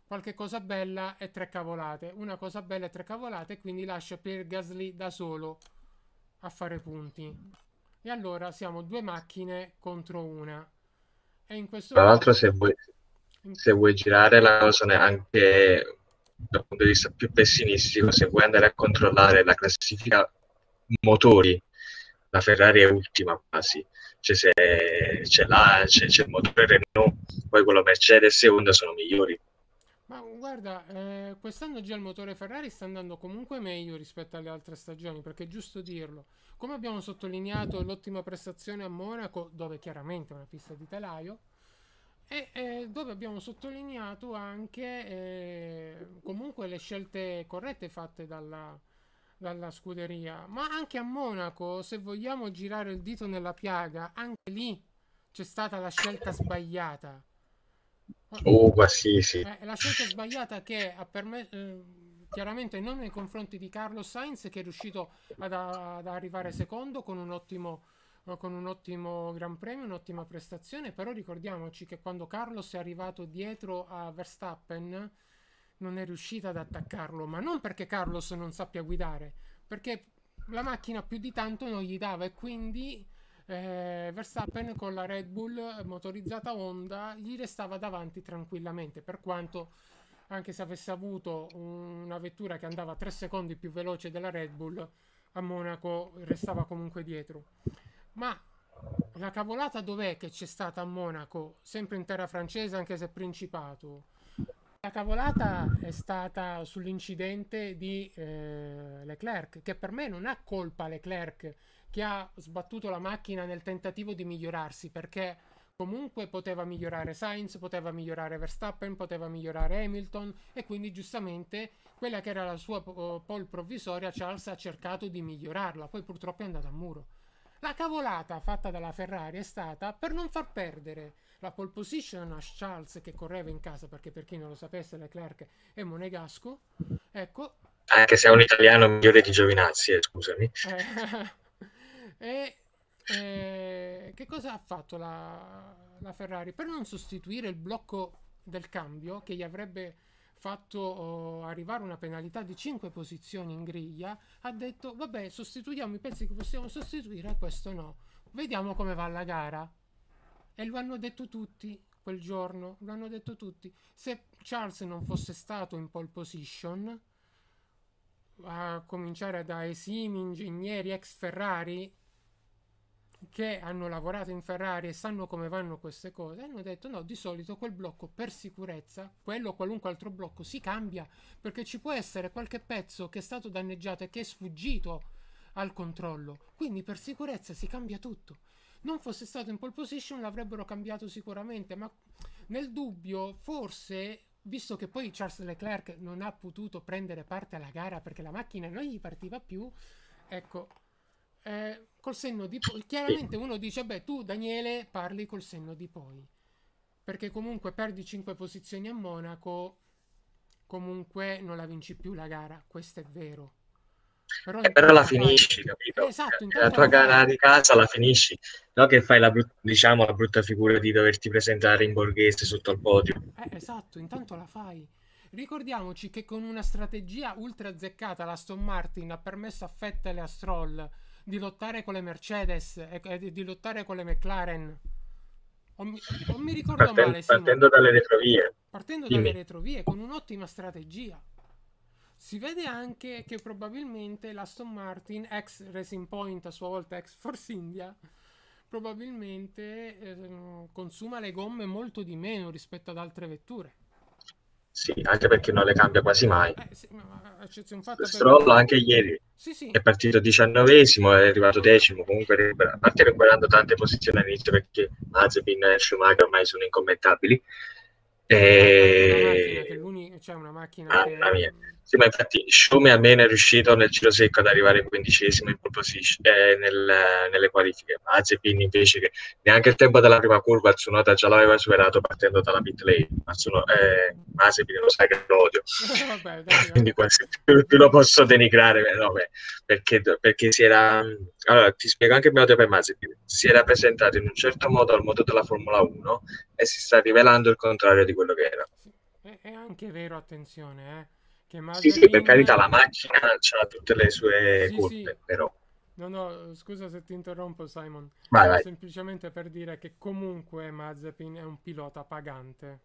qualche cosa bella e tre cavolate. Una cosa bella e tre cavolate, e quindi lascia Pierre Gasly da solo a fare punti. E allora siamo due macchine contro una. E in questo Tra l'altro, modo... in- se vuoi girare la cosa anche dal punto di vista più pessimistico, se vuoi andare a controllare la classifica motori, la Ferrari è ultima quasi. Cioè, se c'è il motore Renault, poi quello Mercedes e Honda sono migliori. Ma guarda, quest'anno già il motore Ferrari sta andando comunque meglio rispetto alle altre stagioni, perché è giusto dirlo. Come abbiamo sottolineato l'ottima prestazione a Monaco, dove chiaramente è una pista di telaio, e dove abbiamo sottolineato anche comunque le scelte corrette fatte dalla scuderia. Ma anche a Monaco, se vogliamo girare il dito nella piaga, anche lì c'è stata la scelta sbagliata. Qualsiasi. La scelta sbagliata che ha permesso, chiaramente non nei confronti di Carlos Sainz, che è riuscito ad arrivare secondo con un ottimo Gran Premio, un'ottima prestazione, però ricordiamoci che quando Carlos è arrivato dietro a Verstappen non è riuscita ad attaccarlo, ma non perché Carlos non sappia guidare, perché la macchina più di tanto non gli dava, e quindi Verstappen con la Red Bull motorizzata Honda gli restava davanti tranquillamente, per quanto anche se avesse avuto una vettura che andava 3 secondi più veloce della Red Bull, a Monaco restava comunque dietro. Ma la cavolata dov'è che c'è stata a Monaco, sempre in terra francese anche se Principato? La cavolata è stata sull'incidente di Leclerc, che per me non ha colpa Leclerc, che ha sbattuto la macchina nel tentativo di migliorarsi, perché comunque poteva migliorare Sainz, poteva migliorare Verstappen, poteva migliorare Hamilton, e quindi giustamente quella che era la sua pole provvisoria Charles ha cercato di migliorarla, poi purtroppo è andata a muro. La cavolata fatta dalla Ferrari è stata per non far perdere la pole position a Charles, che correva in casa, perché per chi non lo sapesse Leclerc è monegasco, ecco. Anche se è un italiano migliore di Giovinazzi, scusami. E che cosa ha fatto la Ferrari? Per non sostituire il blocco del cambio, che gli avrebbe fatto arrivare una penalità di 5 posizioni in griglia, ha detto vabbè, sostituiamo i pezzi che possiamo sostituire, questo no, vediamo come va la gara. E lo hanno detto tutti quel giorno, lo hanno detto tutti. Se Charles non fosse stato in pole position, a cominciare da esimi ingegneri ex Ferrari che hanno lavorato in Ferrari e sanno come vanno queste cose, hanno detto no, di solito quel blocco per sicurezza, quello o qualunque altro blocco, si cambia, perché ci può essere qualche pezzo che è stato danneggiato e che è sfuggito al controllo, quindi per sicurezza si cambia tutto. Non fosse stato in pole position l'avrebbero cambiato sicuramente, ma nel dubbio forse, visto che poi Charles Leclerc non ha potuto prendere parte alla gara perché la macchina non gli partiva più, ecco, col senno di poi, chiaramente uno dice beh, tu Daniele parli col senno di poi, perché comunque perdi 5 posizioni a Monaco, comunque non la vinci più la gara, questo è vero, però Però la intanto fai, finisci, capito? esatto, La intanto tua la gara fai. di casa la finisci, no che fai diciamo, la brutta figura di doverti presentare in borghese sotto al podio. Esatto, intanto la fai. Ricordiamoci che con una strategia ultra azzeccata l'Aston Martin ha permesso a Vettel e a Stroll di lottare con le Mercedes e di lottare con le McLaren. O mi ricordo male, Simo? Partendo dalle retrovie. Partendo dalle Dimmi. retrovie con un'ottima strategia. Si vede anche che probabilmente l'Aston Martin, ex Racing Point, a sua volta ex Force India, probabilmente consuma le gomme molto di meno rispetto ad altre vetture. Sì, anche perché non le cambia quasi mai. Sì, ma eccezione fatta per Stroll l'ultimo. anche ieri Sì, sì, è partito 19esimo, è arrivato decimo, comunque a parte recuperando tante posizioni all'inizio perché Mazepin e Schumacher ormai sono incommentabili. ma è anche una macchina che E... cioè una macchina Mamma che mia. Sì, ma infatti Schumi almeno è riuscito nel giro secco ad arrivare quindicesimo in pole position, nelle qualifiche. Mazepin invece che neanche il tempo della prima curva Tsunoda già l'aveva superato partendo dalla pit lane. Mazepin lo sai che lo odio. vabbè, dai, Quindi vabbè. quasi più lo posso denigrare, no, beh, perché si era... Allora, ti spiego anche il metodo per Mazepin. Si era presentato in un certo modo al mondo della Formula 1 e si sta rivelando il contrario di quello che era. È anche vero, attenzione, che Sì, sì, per carità, Mazepin... la macchina ha tutte le sue Sì, sì, colpe, però. no, no, scusa se ti interrompo, Simon. Vai, Era vai. semplicemente per dire che comunque Mazepin è un pilota pagante.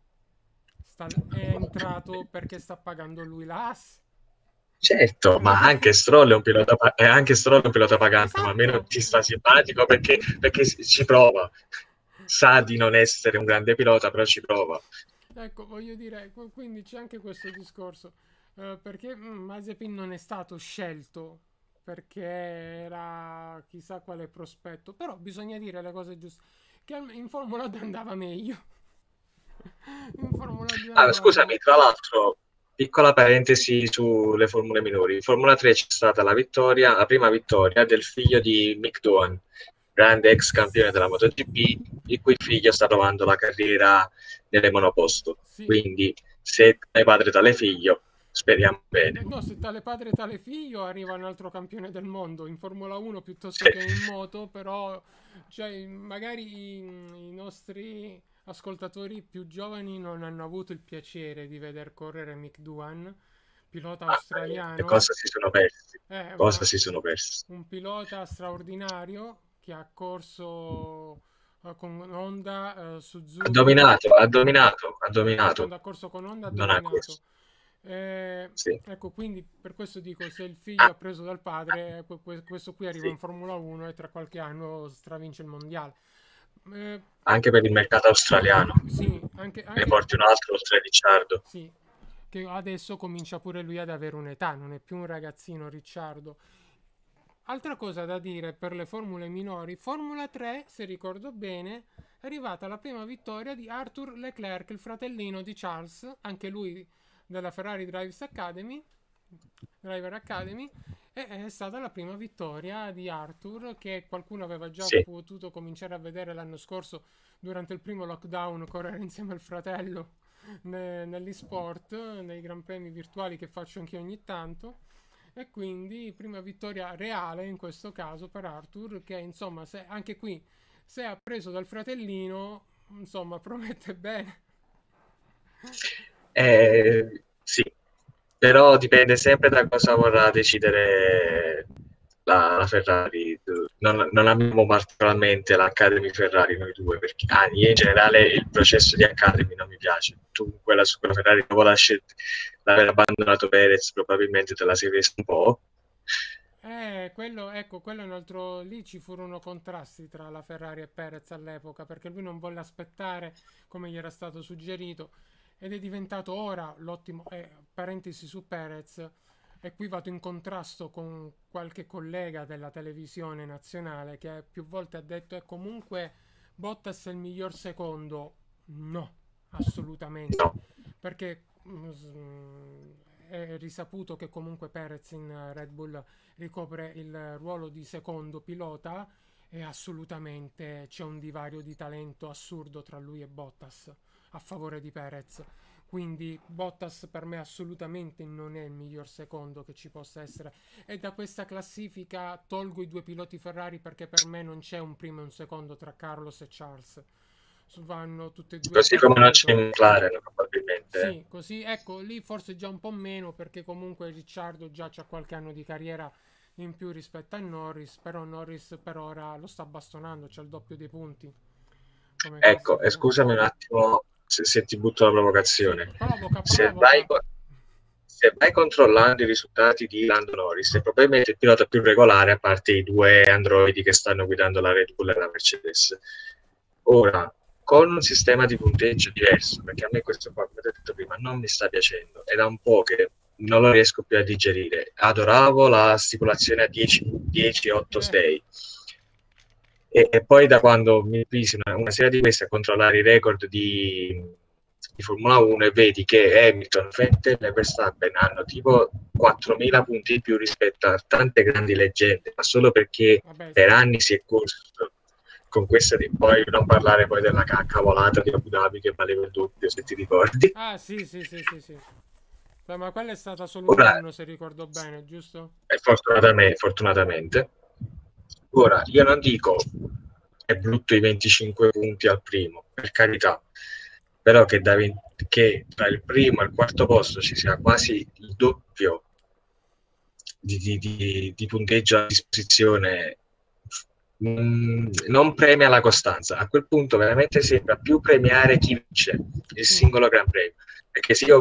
È entrato perché sta pagando lui la AS. Certo, Cioè, ma anche Stroll è un pilota, è anche Stroll è un pilota pagante, ma a me non esatto. ti sta simpatico perché ci prova. Sa di non essere un grande pilota, però ci prova. Ecco, voglio dire, quindi c'è anche questo discorso. Perché Mazepin non è stato scelto perché era chissà quale prospetto. Però bisogna dire le cose giuste. Che in Formula 2 andava meglio. In Formula 2 Ah, andava scusami, meglio. tra l'altro, piccola parentesi sulle formule minori. In Formula 3 c'è stata la vittoria, la prima vittoria del figlio di Mick Doohan, grande ex campione della MotoGP, il cui figlio sta provando la carriera nelle monoposto. Sì, Quindi, se è padre tale figlio, speriamo bene. no, se tale padre e tale figlio arriva un altro campione del mondo in Formula 1 piuttosto Sì. che in moto, però cioè, magari i nostri ascoltatori più giovani non hanno avuto il piacere di veder correre Mick Doohan, pilota Ah, e australiano, cosa si sono persi? Cosa ma si sono persi? un pilota straordinario che ha corso con Honda, Ha Suzuki. dominato, ha dominato, ha Sì, dominato. quando ha corso con Honda ha Non ha dominato. corso. Sì. Ecco, quindi per questo dico, se il figlio ha preso dal padre, questo qui arriva in Sì. Formula 1 e tra qualche anno stravince il mondiale. Eh, Anche per il mercato australiano. sì, Ne porti un altro oltre a Ricciardo. sì, che adesso comincia pure lui ad avere un'età, non è più un ragazzino Ricciardo. Altra cosa da dire per le formule minori, Formula 3, se ricordo bene, è arrivata la prima vittoria di Arthur Leclerc, il fratellino di Charles, anche lui della Ferrari Driver Academy, e è stata la prima vittoria di Arthur che qualcuno aveva già Sì. potuto cominciare a vedere l'anno scorso durante il primo lockdown correre insieme al fratello negli sport, nei gran premi virtuali che faccio anche ogni tanto. E quindi prima vittoria reale in questo caso per Arthur che insomma se, anche qui se ha preso dal fratellino insomma promette bene. Sì, però dipende sempre da cosa vorrà decidere la Ferrari. Non amiamo particolarmente l'Academy Ferrari noi due, perché io in generale il processo di Academy non mi piace. Tu su quella Ferrari dopo l'aver abbandonato Perez probabilmente te la sei presa un po'. Quello, ecco, quello è un altro. Lì ci furono contrasti tra la Ferrari e Perez all'epoca perché lui non volle aspettare come gli era stato suggerito ed è diventato ora l'ottimo. Parentesi su Perez, e qui vado in contrasto con qualche collega della televisione nazionale che più volte ha detto è comunque Bottas è il miglior secondo. No, assolutamente. No. Perché è risaputo che comunque Perez in Red Bull ricopre il ruolo di secondo pilota e assolutamente c'è un divario di talento assurdo tra lui e Bottas a favore di Perez. Quindi Bottas per me assolutamente non è il miglior secondo che ci possa essere. E da questa classifica tolgo i due piloti Ferrari perché per me non c'è un primo e un secondo tra Carlos e Charles. Vanno tutte e due a Così pari come non c'è titolo. in McLaren probabilmente. Sì, così ecco, lì forse già un po' meno perché comunque Ricciardo già c'ha qualche anno di carriera in più rispetto a Norris, però Norris per ora lo sta bastonando, c'ha il doppio dei punti come Ecco, e classifica. scusami un attimo se ti butto la Sì, provocazione. provoca, Se vai, provoca. se vai controllando i risultati di Lando Norris, è probabilmente il pilota più regolare a parte i due androidi che stanno guidando la Red Bull e la Mercedes. Ora, con un sistema di punteggio diverso, perché a me questo qua, come ho detto prima, non mi sta piacendo, è da un po' che non lo riesco più a digerire. Adoravo la stipulazione a 10, 10 8, Eh, 6. E poi da quando mi pisi una serie di queste a controllare i record di Formula 1 e vedi che Hamilton, Vettel e Verstappen hanno tipo 4.000 punti in più rispetto a tante grandi leggende, ma solo perché vabbè, per sì. anni si è corso con questa di poi non parlare poi della cavolata di Abu Dhabi che valeva il doppio, se ti ricordi. Ah, sì, sì, sì, sì, sì. Beh, ma quella è stata solo un Ora, anno, se ricordo bene, giusto? fortunatamente. Ora, io non dico è brutto i 25 punti al primo, per carità, però che tra il primo e il quarto posto ci sia quasi il doppio di punteggio a disposizione, non premia la costanza. A quel punto veramente sembra più premiare chi vince il Sì, singolo Gran Premio, perché se io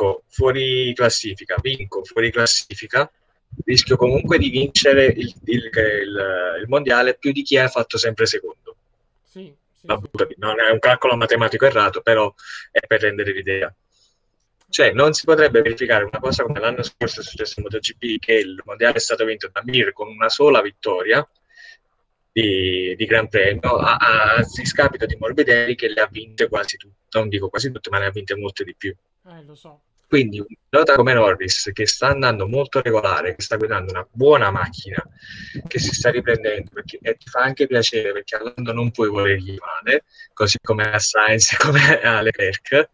vinco fuori classifica, rischio comunque di vincere il mondiale più di chi ha fatto sempre secondo. sì, sì, sì. Non è un calcolo matematico errato, però è per rendere l'idea. Cioè, non si potrebbe verificare una cosa come l'anno scorso è successo in MotoGP, che il mondiale è stato vinto da Mir con una sola vittoria di Gran Premio, a discapito di Morbidelli che le ha vinte quasi tutte, non dico quasi tutte, ma ne ha vinte molte di più. Lo so. Quindi un pilota come Norris, che sta andando molto regolare, che sta guidando una buona macchina, che si sta riprendendo, e ti fa anche piacere perché all'ando non puoi volergli male, così come a Sainz e come a Leclerc,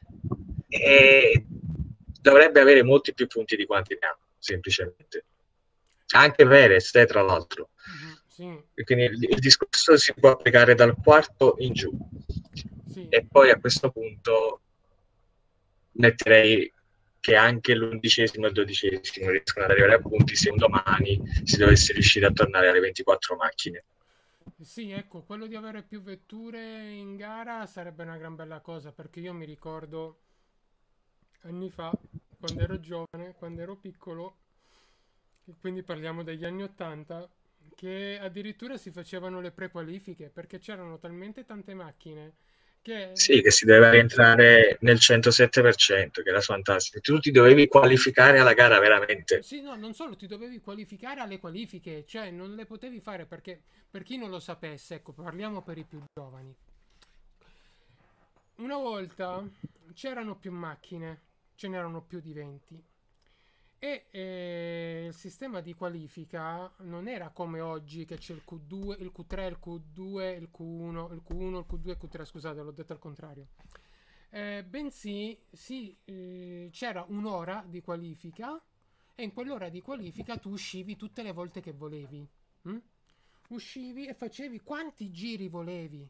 e dovrebbe avere molti più punti di quanti ne ha, semplicemente. Anche Perez, tra l'altro. Mhm, sì, Quindi il discorso si può applicare dal quarto in giù. sì. E poi a questo punto metterei che anche l'11° e il 12° riescono ad arrivare a punti se un domani si dovesse riuscire a tornare alle 24 macchine. Sì, ecco, quello di avere più vetture in gara sarebbe una gran bella cosa, perché io mi ricordo anni fa, quando ero giovane, quando ero piccolo, e quindi parliamo degli anni 80, che addirittura si facevano le prequalifiche, perché c'erano talmente tante macchine che... Sì, che si deve rientrare nel 107%, che era fantastico. Tu ti dovevi qualificare alla gara veramente. Sì, no, non solo ti dovevi qualificare alle qualifiche, cioè non le potevi fare perché, per chi non lo sapesse, ecco, parliamo per i più giovani. Una volta c'erano più macchine, ce n'erano più di 20 e il sistema di qualifica non era come oggi che c'è il Q2, il Q3, il Q2, il Q1, il Q1, il Q2 e il Q3, scusate, l'ho detto al contrario. Bensì c'era un'ora di qualifica e in quell'ora di qualifica tu uscivi tutte le volte che volevi. Mm? Uscivi e facevi quanti giri volevi.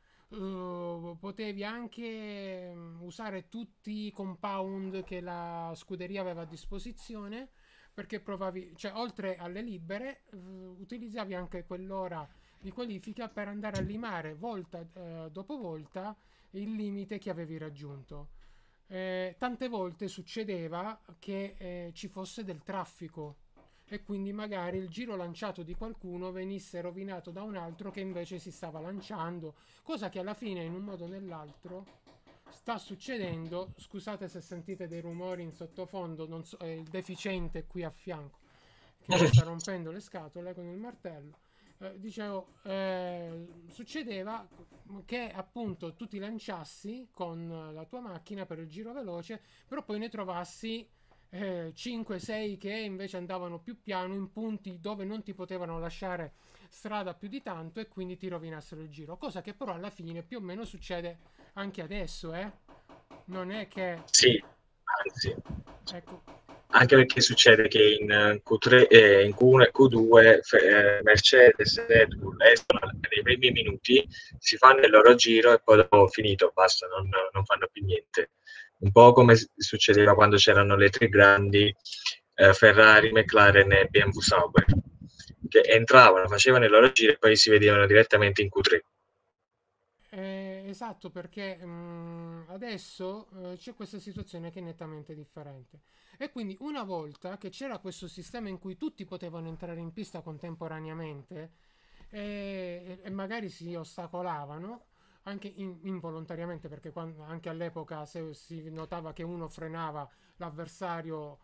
Potevi anche usare tutti i compound che la scuderia aveva a disposizione perché provavi, cioè oltre alle libere, utilizzavi anche quell'ora di qualifica per andare a limare volta dopo volta il limite che avevi raggiunto. Tante volte succedeva che ci fosse del traffico e quindi magari il giro lanciato di qualcuno venisse rovinato da un altro che invece si stava lanciando, cosa che alla fine in un modo o nell'altro sta succedendo. Scusate se sentite dei rumori in sottofondo, non so, è il deficiente qui a fianco che mi sta rompendo le scatole con il martello. Dicevo, succedeva che appunto tu ti lanciassi con la tua macchina per il giro veloce, però poi ne trovassi 5-6 che invece andavano più piano in punti dove non ti potevano lasciare strada più di tanto e quindi ti rovinassero il giro. Cosa che però alla fine più o meno succede anche adesso, eh? Non è che... Sì, anzi. Ecco, Anche perché succede che in Q3, in Q1 e Q2 Mercedes e Red Bull escono nei primi minuti, si fanno il loro giro e poi dopo finito, basta, non fanno più niente. Un po' come succedeva quando c'erano le tre grandi Ferrari, McLaren e BMW Sauber, che entravano, facevano il loro giro e poi si vedevano direttamente in Q3. esatto, perché adesso c'è questa situazione che è nettamente differente. E quindi una volta che c'era questo sistema in cui tutti potevano entrare in pista contemporaneamente e magari si ostacolavano, anche involontariamente, perché anche all'epoca se si notava che uno frenava l'avversario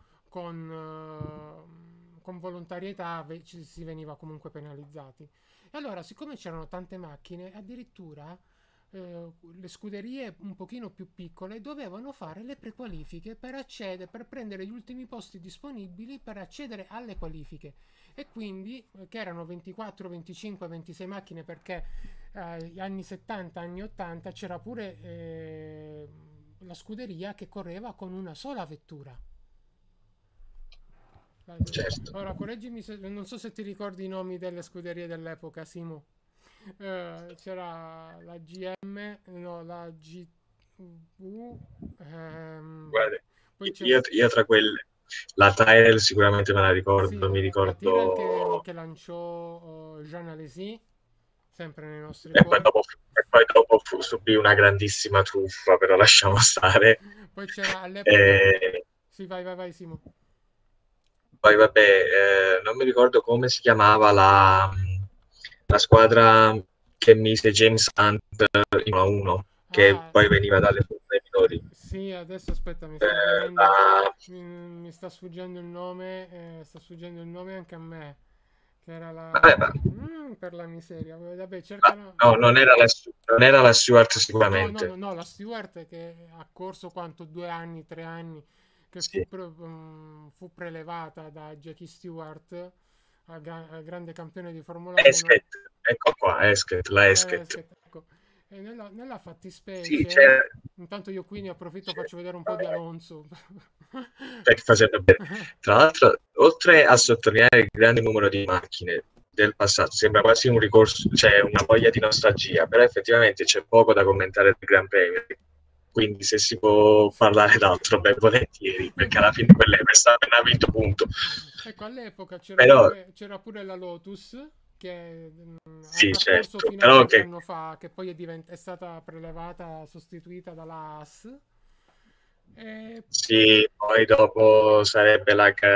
con volontarietà, si veniva comunque penalizzati. E allora, siccome c'erano tante macchine, addirittura le scuderie un pochino più piccole dovevano fare le prequalifiche per accedere, per prendere gli ultimi posti disponibili per accedere alle qualifiche. E quindi, che erano 24, 25, 26 macchine, perché gli anni 70, anni 80 c'era pure la scuderia che correva con una sola vettura. Certo. Ora, correggimi se non so se ti ricordi i nomi delle scuderie dell'epoca, Simo. C'era la GM, no, la G. Guarda, poi c'è io tra quelle, la Tyrell sicuramente me la sì, ricordo, mi la Tyrell ricordo, che lanciò Jean Alesi, sempre nei nostri e poi cuori. dopo, subì una grandissima truffa, però lasciamo stare. Poi c'era all'epoca... E Sì, vai, vai, vai, Simo. poi vabbè, non mi ricordo come si chiamava la squadra che mise James Hunt in 1-1, che Ah, poi veniva dalle forze minori. sì, adesso aspetta, mi sta Eh, venendo... la- mi sta sfuggendo il nome, sta sfuggendo il nome anche a me, che era vabbè, la... ma Per la miseria, vabbè, Ma cercano... no, non era la Stewart No, no, no, sicuramente. no, la Stewart che ha corso quanto 2 anni, 3 anni, che Sì. fu prelevata da Jackie Stewart, grande campione di Formula 1. Esket, ecco qua, Esket, la Esket. Ecco. E nella Sì, fattispecie, intanto io qui ne approfitto, c'è- faccio vedere un po' di Alonso. facendo bene. Tra l'altro, oltre a sottolineare il grande numero di macchine del passato, sembra quasi un ricorso, cioè una voglia di nostalgia, però effettivamente c'è poco da commentare del Gran Premio. Quindi se si può parlare d'altro, ben volentieri, Ma perché alla infatti, fine quella è questa appena vinto punto. ecco, all'epoca Però c'era pure la Lotus che sì, ha corso certo, fino a però qualche che anno fa, che poi è stata prelevata, sostituita dalla Haas. E sì, poi dopo sarebbe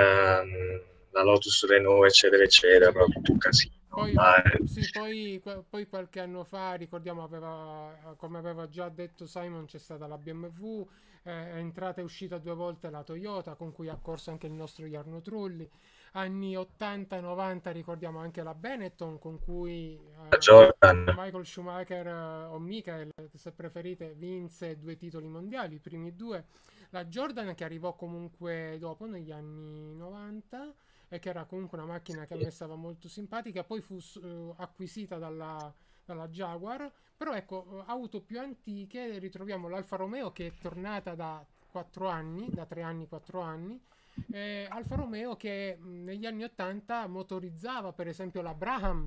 la Lotus Renault, eccetera, eccetera, sì, proprio tutto un casino. poi, Ma, sì, poi qualche anno fa, ricordiamo, come aveva già detto Simon, c'è stata la BMW, è entrata e uscita 2 volte la Toyota, con cui ha corso anche il nostro Jarno Trulli. Anni 80 e 90 ricordiamo anche la Benetton, con cui la Jordan, Michael Schumacher o Michael, se preferite, vinse 2 titoli mondiali, i primi due. La Jordan che arrivò comunque dopo, negli anni 90, e che era comunque una macchina che a sì. me stava molto simpatica, poi fu acquisita dalla Jaguar, però ecco, auto più antiche ritroviamo l'Alfa Romeo che è tornata da 4 anni, da 3 anni, 4 anni, Alfa Romeo che negli anni 80 motorizzava per esempio la Brabham,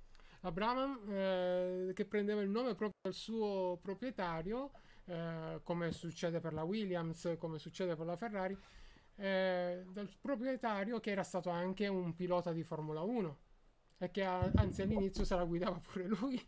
che prendeva il nome proprio dal suo proprietario, come succede per la Williams, come succede per la Ferrari, dal proprietario che era stato anche un pilota di Formula 1 e che anzi all'inizio se la guidava pure lui.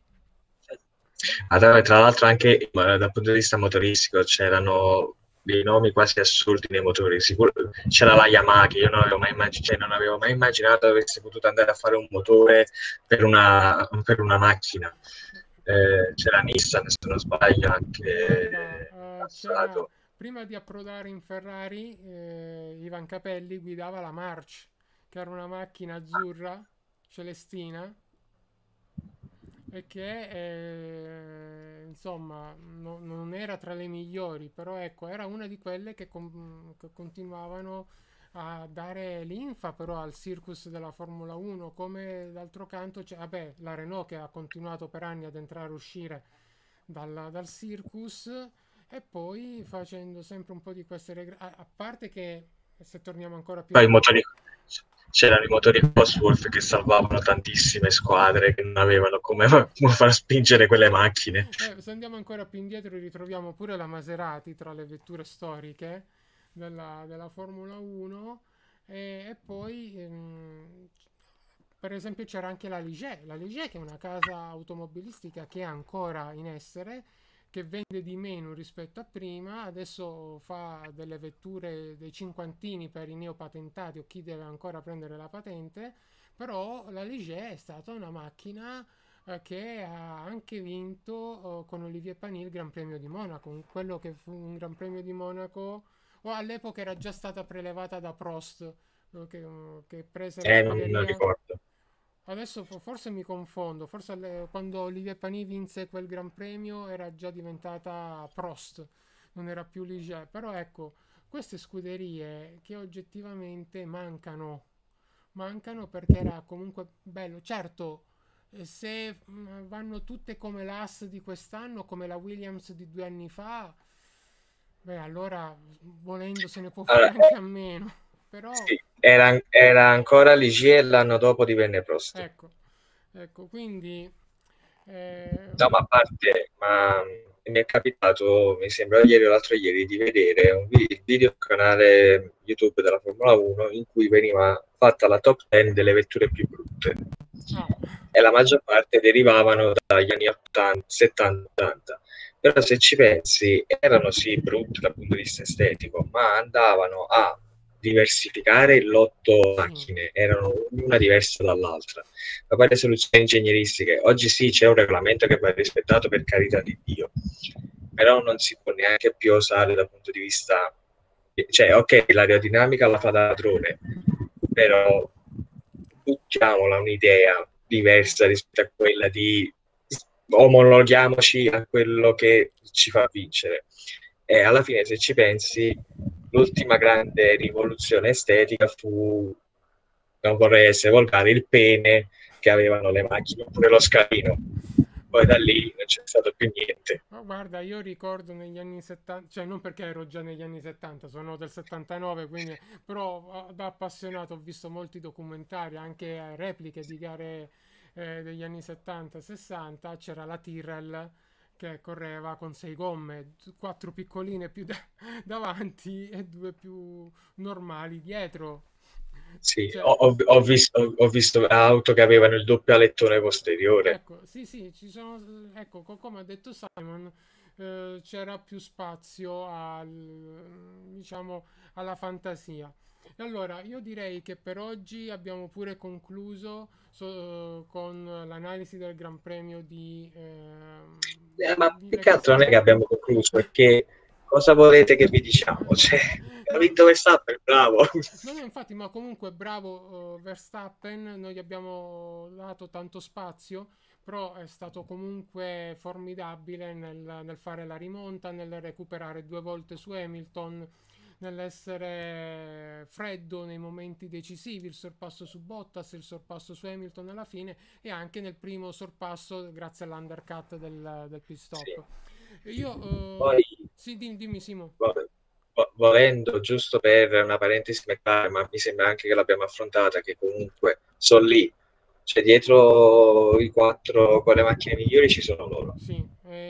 Tra l'altro anche dal punto di vista motoristico c'erano dei nomi quasi assurdi nei motori. C'era la Yamaha che io non avevo mai cioè, non avevo mai immaginato avesse potuto andare a fare un motore per una macchina. C'era Nissan, se non sbaglio, Guarda, anche in c'era passato. prima di approdare in Ferrari, Ivan Capelli guidava la March, che era una macchina azzurra, celestina, e che insomma non era tra le migliori, però ecco, era una di quelle che continuavano a dare linfa però al circus della Formula 1, come d'altro canto c'è, vabbè, la Renault che ha continuato per anni ad entrare e uscire dal circus, e poi facendo sempre un po' di queste a parte che se torniamo ancora più Poi indietro, c'erano i motori Cosworth che salvavano tantissime squadre che non avevano come far spingere quelle macchine. se andiamo ancora più indietro ritroviamo pure la Maserati tra le vetture storiche della Formula 1, e poi per esempio c'era anche la Ligier che è una casa automobilistica che è ancora in essere, che vende di meno rispetto a prima, adesso fa delle vetture dei cinquantini per i neopatentati o chi deve ancora prendere la patente, però la Ligier è stata una macchina che ha anche vinto con Olivier Panis il Gran Premio di Monaco, quello che fu un Gran Premio di Monaco, o all'epoca era già stata prelevata da Prost, che prese la Non scuderia. ricordo. Adesso forse mi confondo, forse quando Olivier Panis vinse quel Gran Premio era già diventata Prost, non era più Ligier, però ecco, queste scuderie che oggettivamente mancano perché era comunque bello. Certo, se vanno tutte come l'As di quest'anno, come la Williams di 2 anni fa, beh, allora volendo se ne può fare Allora, anche a meno. Però, sì, era ancora Ligier e l'anno dopo divenne Prost. ecco, ecco, quindi No, ma a parte, mi è capitato, mi sembra ieri o l'altro ieri, di vedere un video canale YouTube della Formula 1 in cui veniva fatta la top 10 delle vetture più brutte Ah, e la maggior parte derivavano dagli anni 80, 70-80. Però se ci pensi, erano sì brutte dal punto di vista estetico, ma andavano a diversificare il lotto sì. macchine, erano una diversa dall'altra. Da parte soluzioni ingegneristiche, oggi sì c'è un regolamento che va rispettato, per carità di Dio, però non si può neanche più osare dal punto di vista, cioè ok, l'aerodinamica la fa da padrone, però buttiamola un'idea Eh, diversa rispetto a quella di omologhiamoci a quello che ci fa vincere. E alla fine, se ci pensi, l'ultima grande rivoluzione estetica fu, non vorrei essere volgare, il pene che avevano le macchine, oppure lo scalino. Poi da lì non c'è stato più niente. ma guarda, io ricordo negli anni 70, cioè non perché ero già negli anni 70, sono del 79, quindi, però da appassionato ho visto molti documentari, anche repliche di gare degli anni 70-60, c'era la Tyrrell che correva con sei gomme, quattro piccoline più davanti e due più normali dietro. Sì, Cioè, ho visto auto che avevano il doppio alettone posteriore. ecco, sì, sì, ci sono, ecco, come ha detto Simon, c'era più spazio diciamo, alla fantasia. E allora, io direi che per oggi abbiamo pure concluso con l'analisi del Gran Premio Ma di più Le che altro non è che Castellet. abbiamo concluso, perché cosa volete che vi diciamo? Cioè, ha No, vinto Verstappen, bravo. no, no, infatti, ma comunque bravo Verstappen, noi gli abbiamo dato tanto spazio, però è stato comunque formidabile nel fare la rimonta, nel recuperare due volte su Hamilton, nell'essere freddo nei momenti decisivi, il sorpasso su Bottas, il sorpasso su Hamilton alla fine e anche nel primo sorpasso grazie all'undercut del pit Sì. stop. Io, Poi, sì, dimmi Simo. volendo, giusto per una parentesi McLaren, ma mi sembra anche che l'abbiamo affrontata, che comunque sono lì, cioè dietro i quattro con le macchine migliori ci sono loro Sì,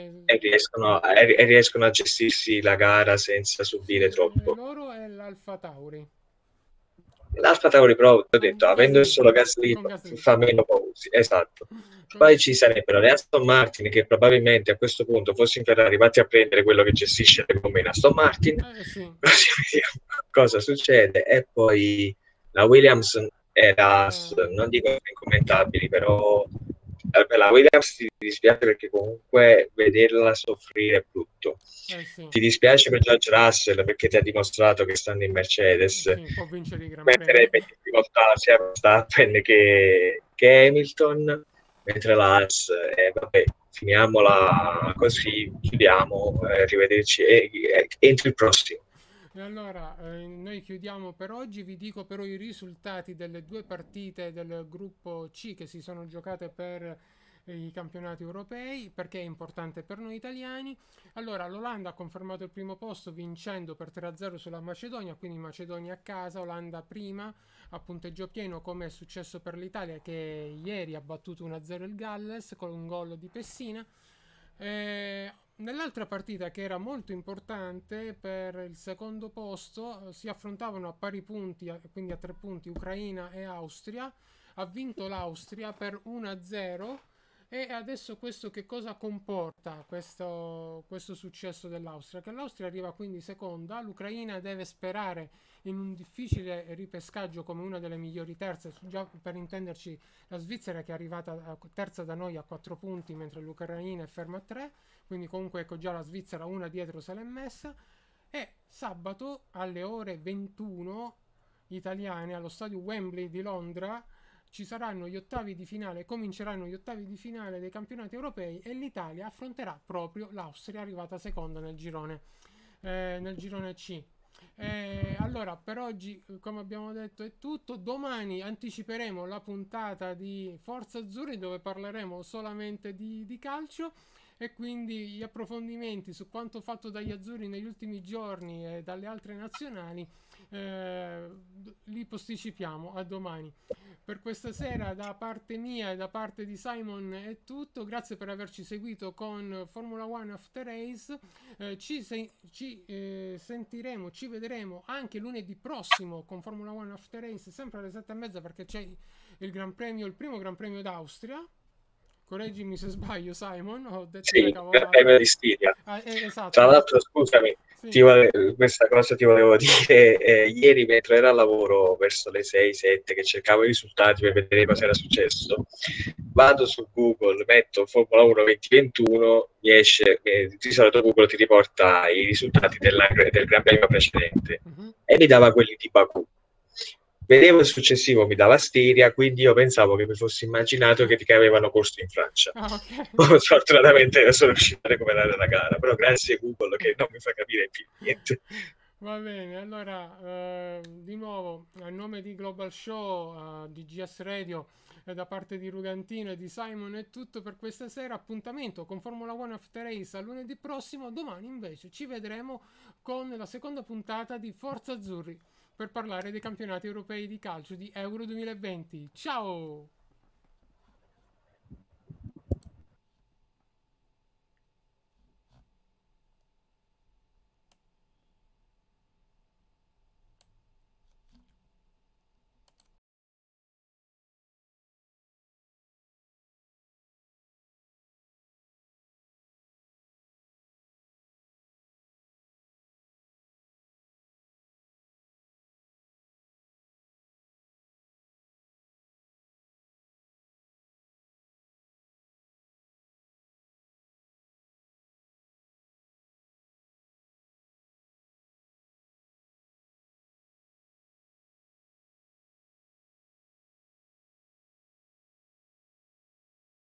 e riescono a gestirsi la gara senza sì, subire troppo. loro è l'Alfa Tauri. L'Alfa Tauri Pro, ho detto, Con avendo il Gasly. solo Gasly Con Gasly. fa meno pausi, esatto. Con- Poi ci sarebbero le Aston Martin che probabilmente a questo punto, fossi in Ferrari, vatti a prendere quello che gestisce le gomme in Aston Martin, sì. così vediamo cosa succede. E poi la Williams e la Haas, Eh, non dico incommentabili, però per la Williams ti dispiace perché comunque vederla soffrire è brutto. sì. Ti dispiace per George Russell perché ti ha dimostrato che stando in Mercedes Sì, può vincere i Gran Premi. metterebbe in difficoltà sia Verstappen che Hamilton, mentre la Haas, vabbè, finiamola così, chiudiamo, arrivederci e entro il prossimo. E allora, noi chiudiamo per oggi. Vi dico però i risultati delle due partite del gruppo C che si sono giocate per i campionati europei, perché è importante per noi italiani. Allora, l'Olanda ha confermato il primo posto vincendo per 3-0 sulla Macedonia, quindi Macedonia a casa, Olanda prima a punteggio pieno, come è successo per l'Italia che ieri ha battuto 1-0 il Galles con un gol di Pessina. Nell'altra partita che era molto importante per il secondo posto si affrontavano a pari punti, quindi a 3 punti Ucraina e Austria. Ha vinto l'Austria per 1-0 e adesso questo che cosa comporta questo successo dell'Austria? Che l'Austria arriva quindi seconda, l'Ucraina deve sperare in un difficile ripescaggio come una delle migliori terze, già per intenderci la Svizzera che è arrivata terza da noi a 4 punti mentre l'Ucraina è ferma a 3, quindi comunque ecco già la Svizzera una dietro se l'è messa e sabato alle ore 21 italiane allo stadio Wembley di Londra ci saranno gli ottavi di finale, cominceranno gli ottavi di finale dei campionati europei e l'Italia affronterà proprio l'Austria arrivata seconda nel girone C. Allora, per oggi, come abbiamo detto, è tutto. Domani anticiperemo la puntata di Forza Azzurri dove parleremo solamente di calcio. e quindi gli approfondimenti su quanto fatto dagli azzurri negli ultimi giorni e dalle altre nazionali li posticipiamo a domani. Per questa sera da parte mia e da parte di Simon è tutto, grazie per averci seguito con Formula One After Race. Sentiremo, ci vedremo anche lunedì prossimo con Formula One After Race, sempre alle 7:30, perché c'è il Gran Premio, il primo Gran Premio d'Austria. Correggimi se sbaglio, Simon, ho detto Sì, una il Gran cavolata. Premio di Stiria. Tra Esatto. l'altro, scusami, Sì. questa cosa ti volevo dire. Ieri, mentre ero al lavoro, verso le 6-7, che cercavo i risultati per vedere cosa era successo, vado su Google, metto Formula 1 2021, mi esce, di solito Google ti riporta i risultati del Gran Premio precedente, Mhm. e mi dava quelli di Baku. Vedevo il successivo, mi dava Stiria, quindi io pensavo che mi fossi immaginato che avevano corso in Francia. Ah, ok. Fortunatamente non sono riuscito a recuperare la gara, però grazie a Google che non mi fa capire più niente. Va bene, allora di nuovo a nome di Global Show, di GS Radio, da parte di Rugantino e di Simon è tutto per questa sera. Appuntamento con Formula One After Race a lunedì prossimo. Domani invece ci vedremo con la seconda puntata di Forza Azzurri per parlare dei campionati europei di calcio di Euro 2020. Ciao!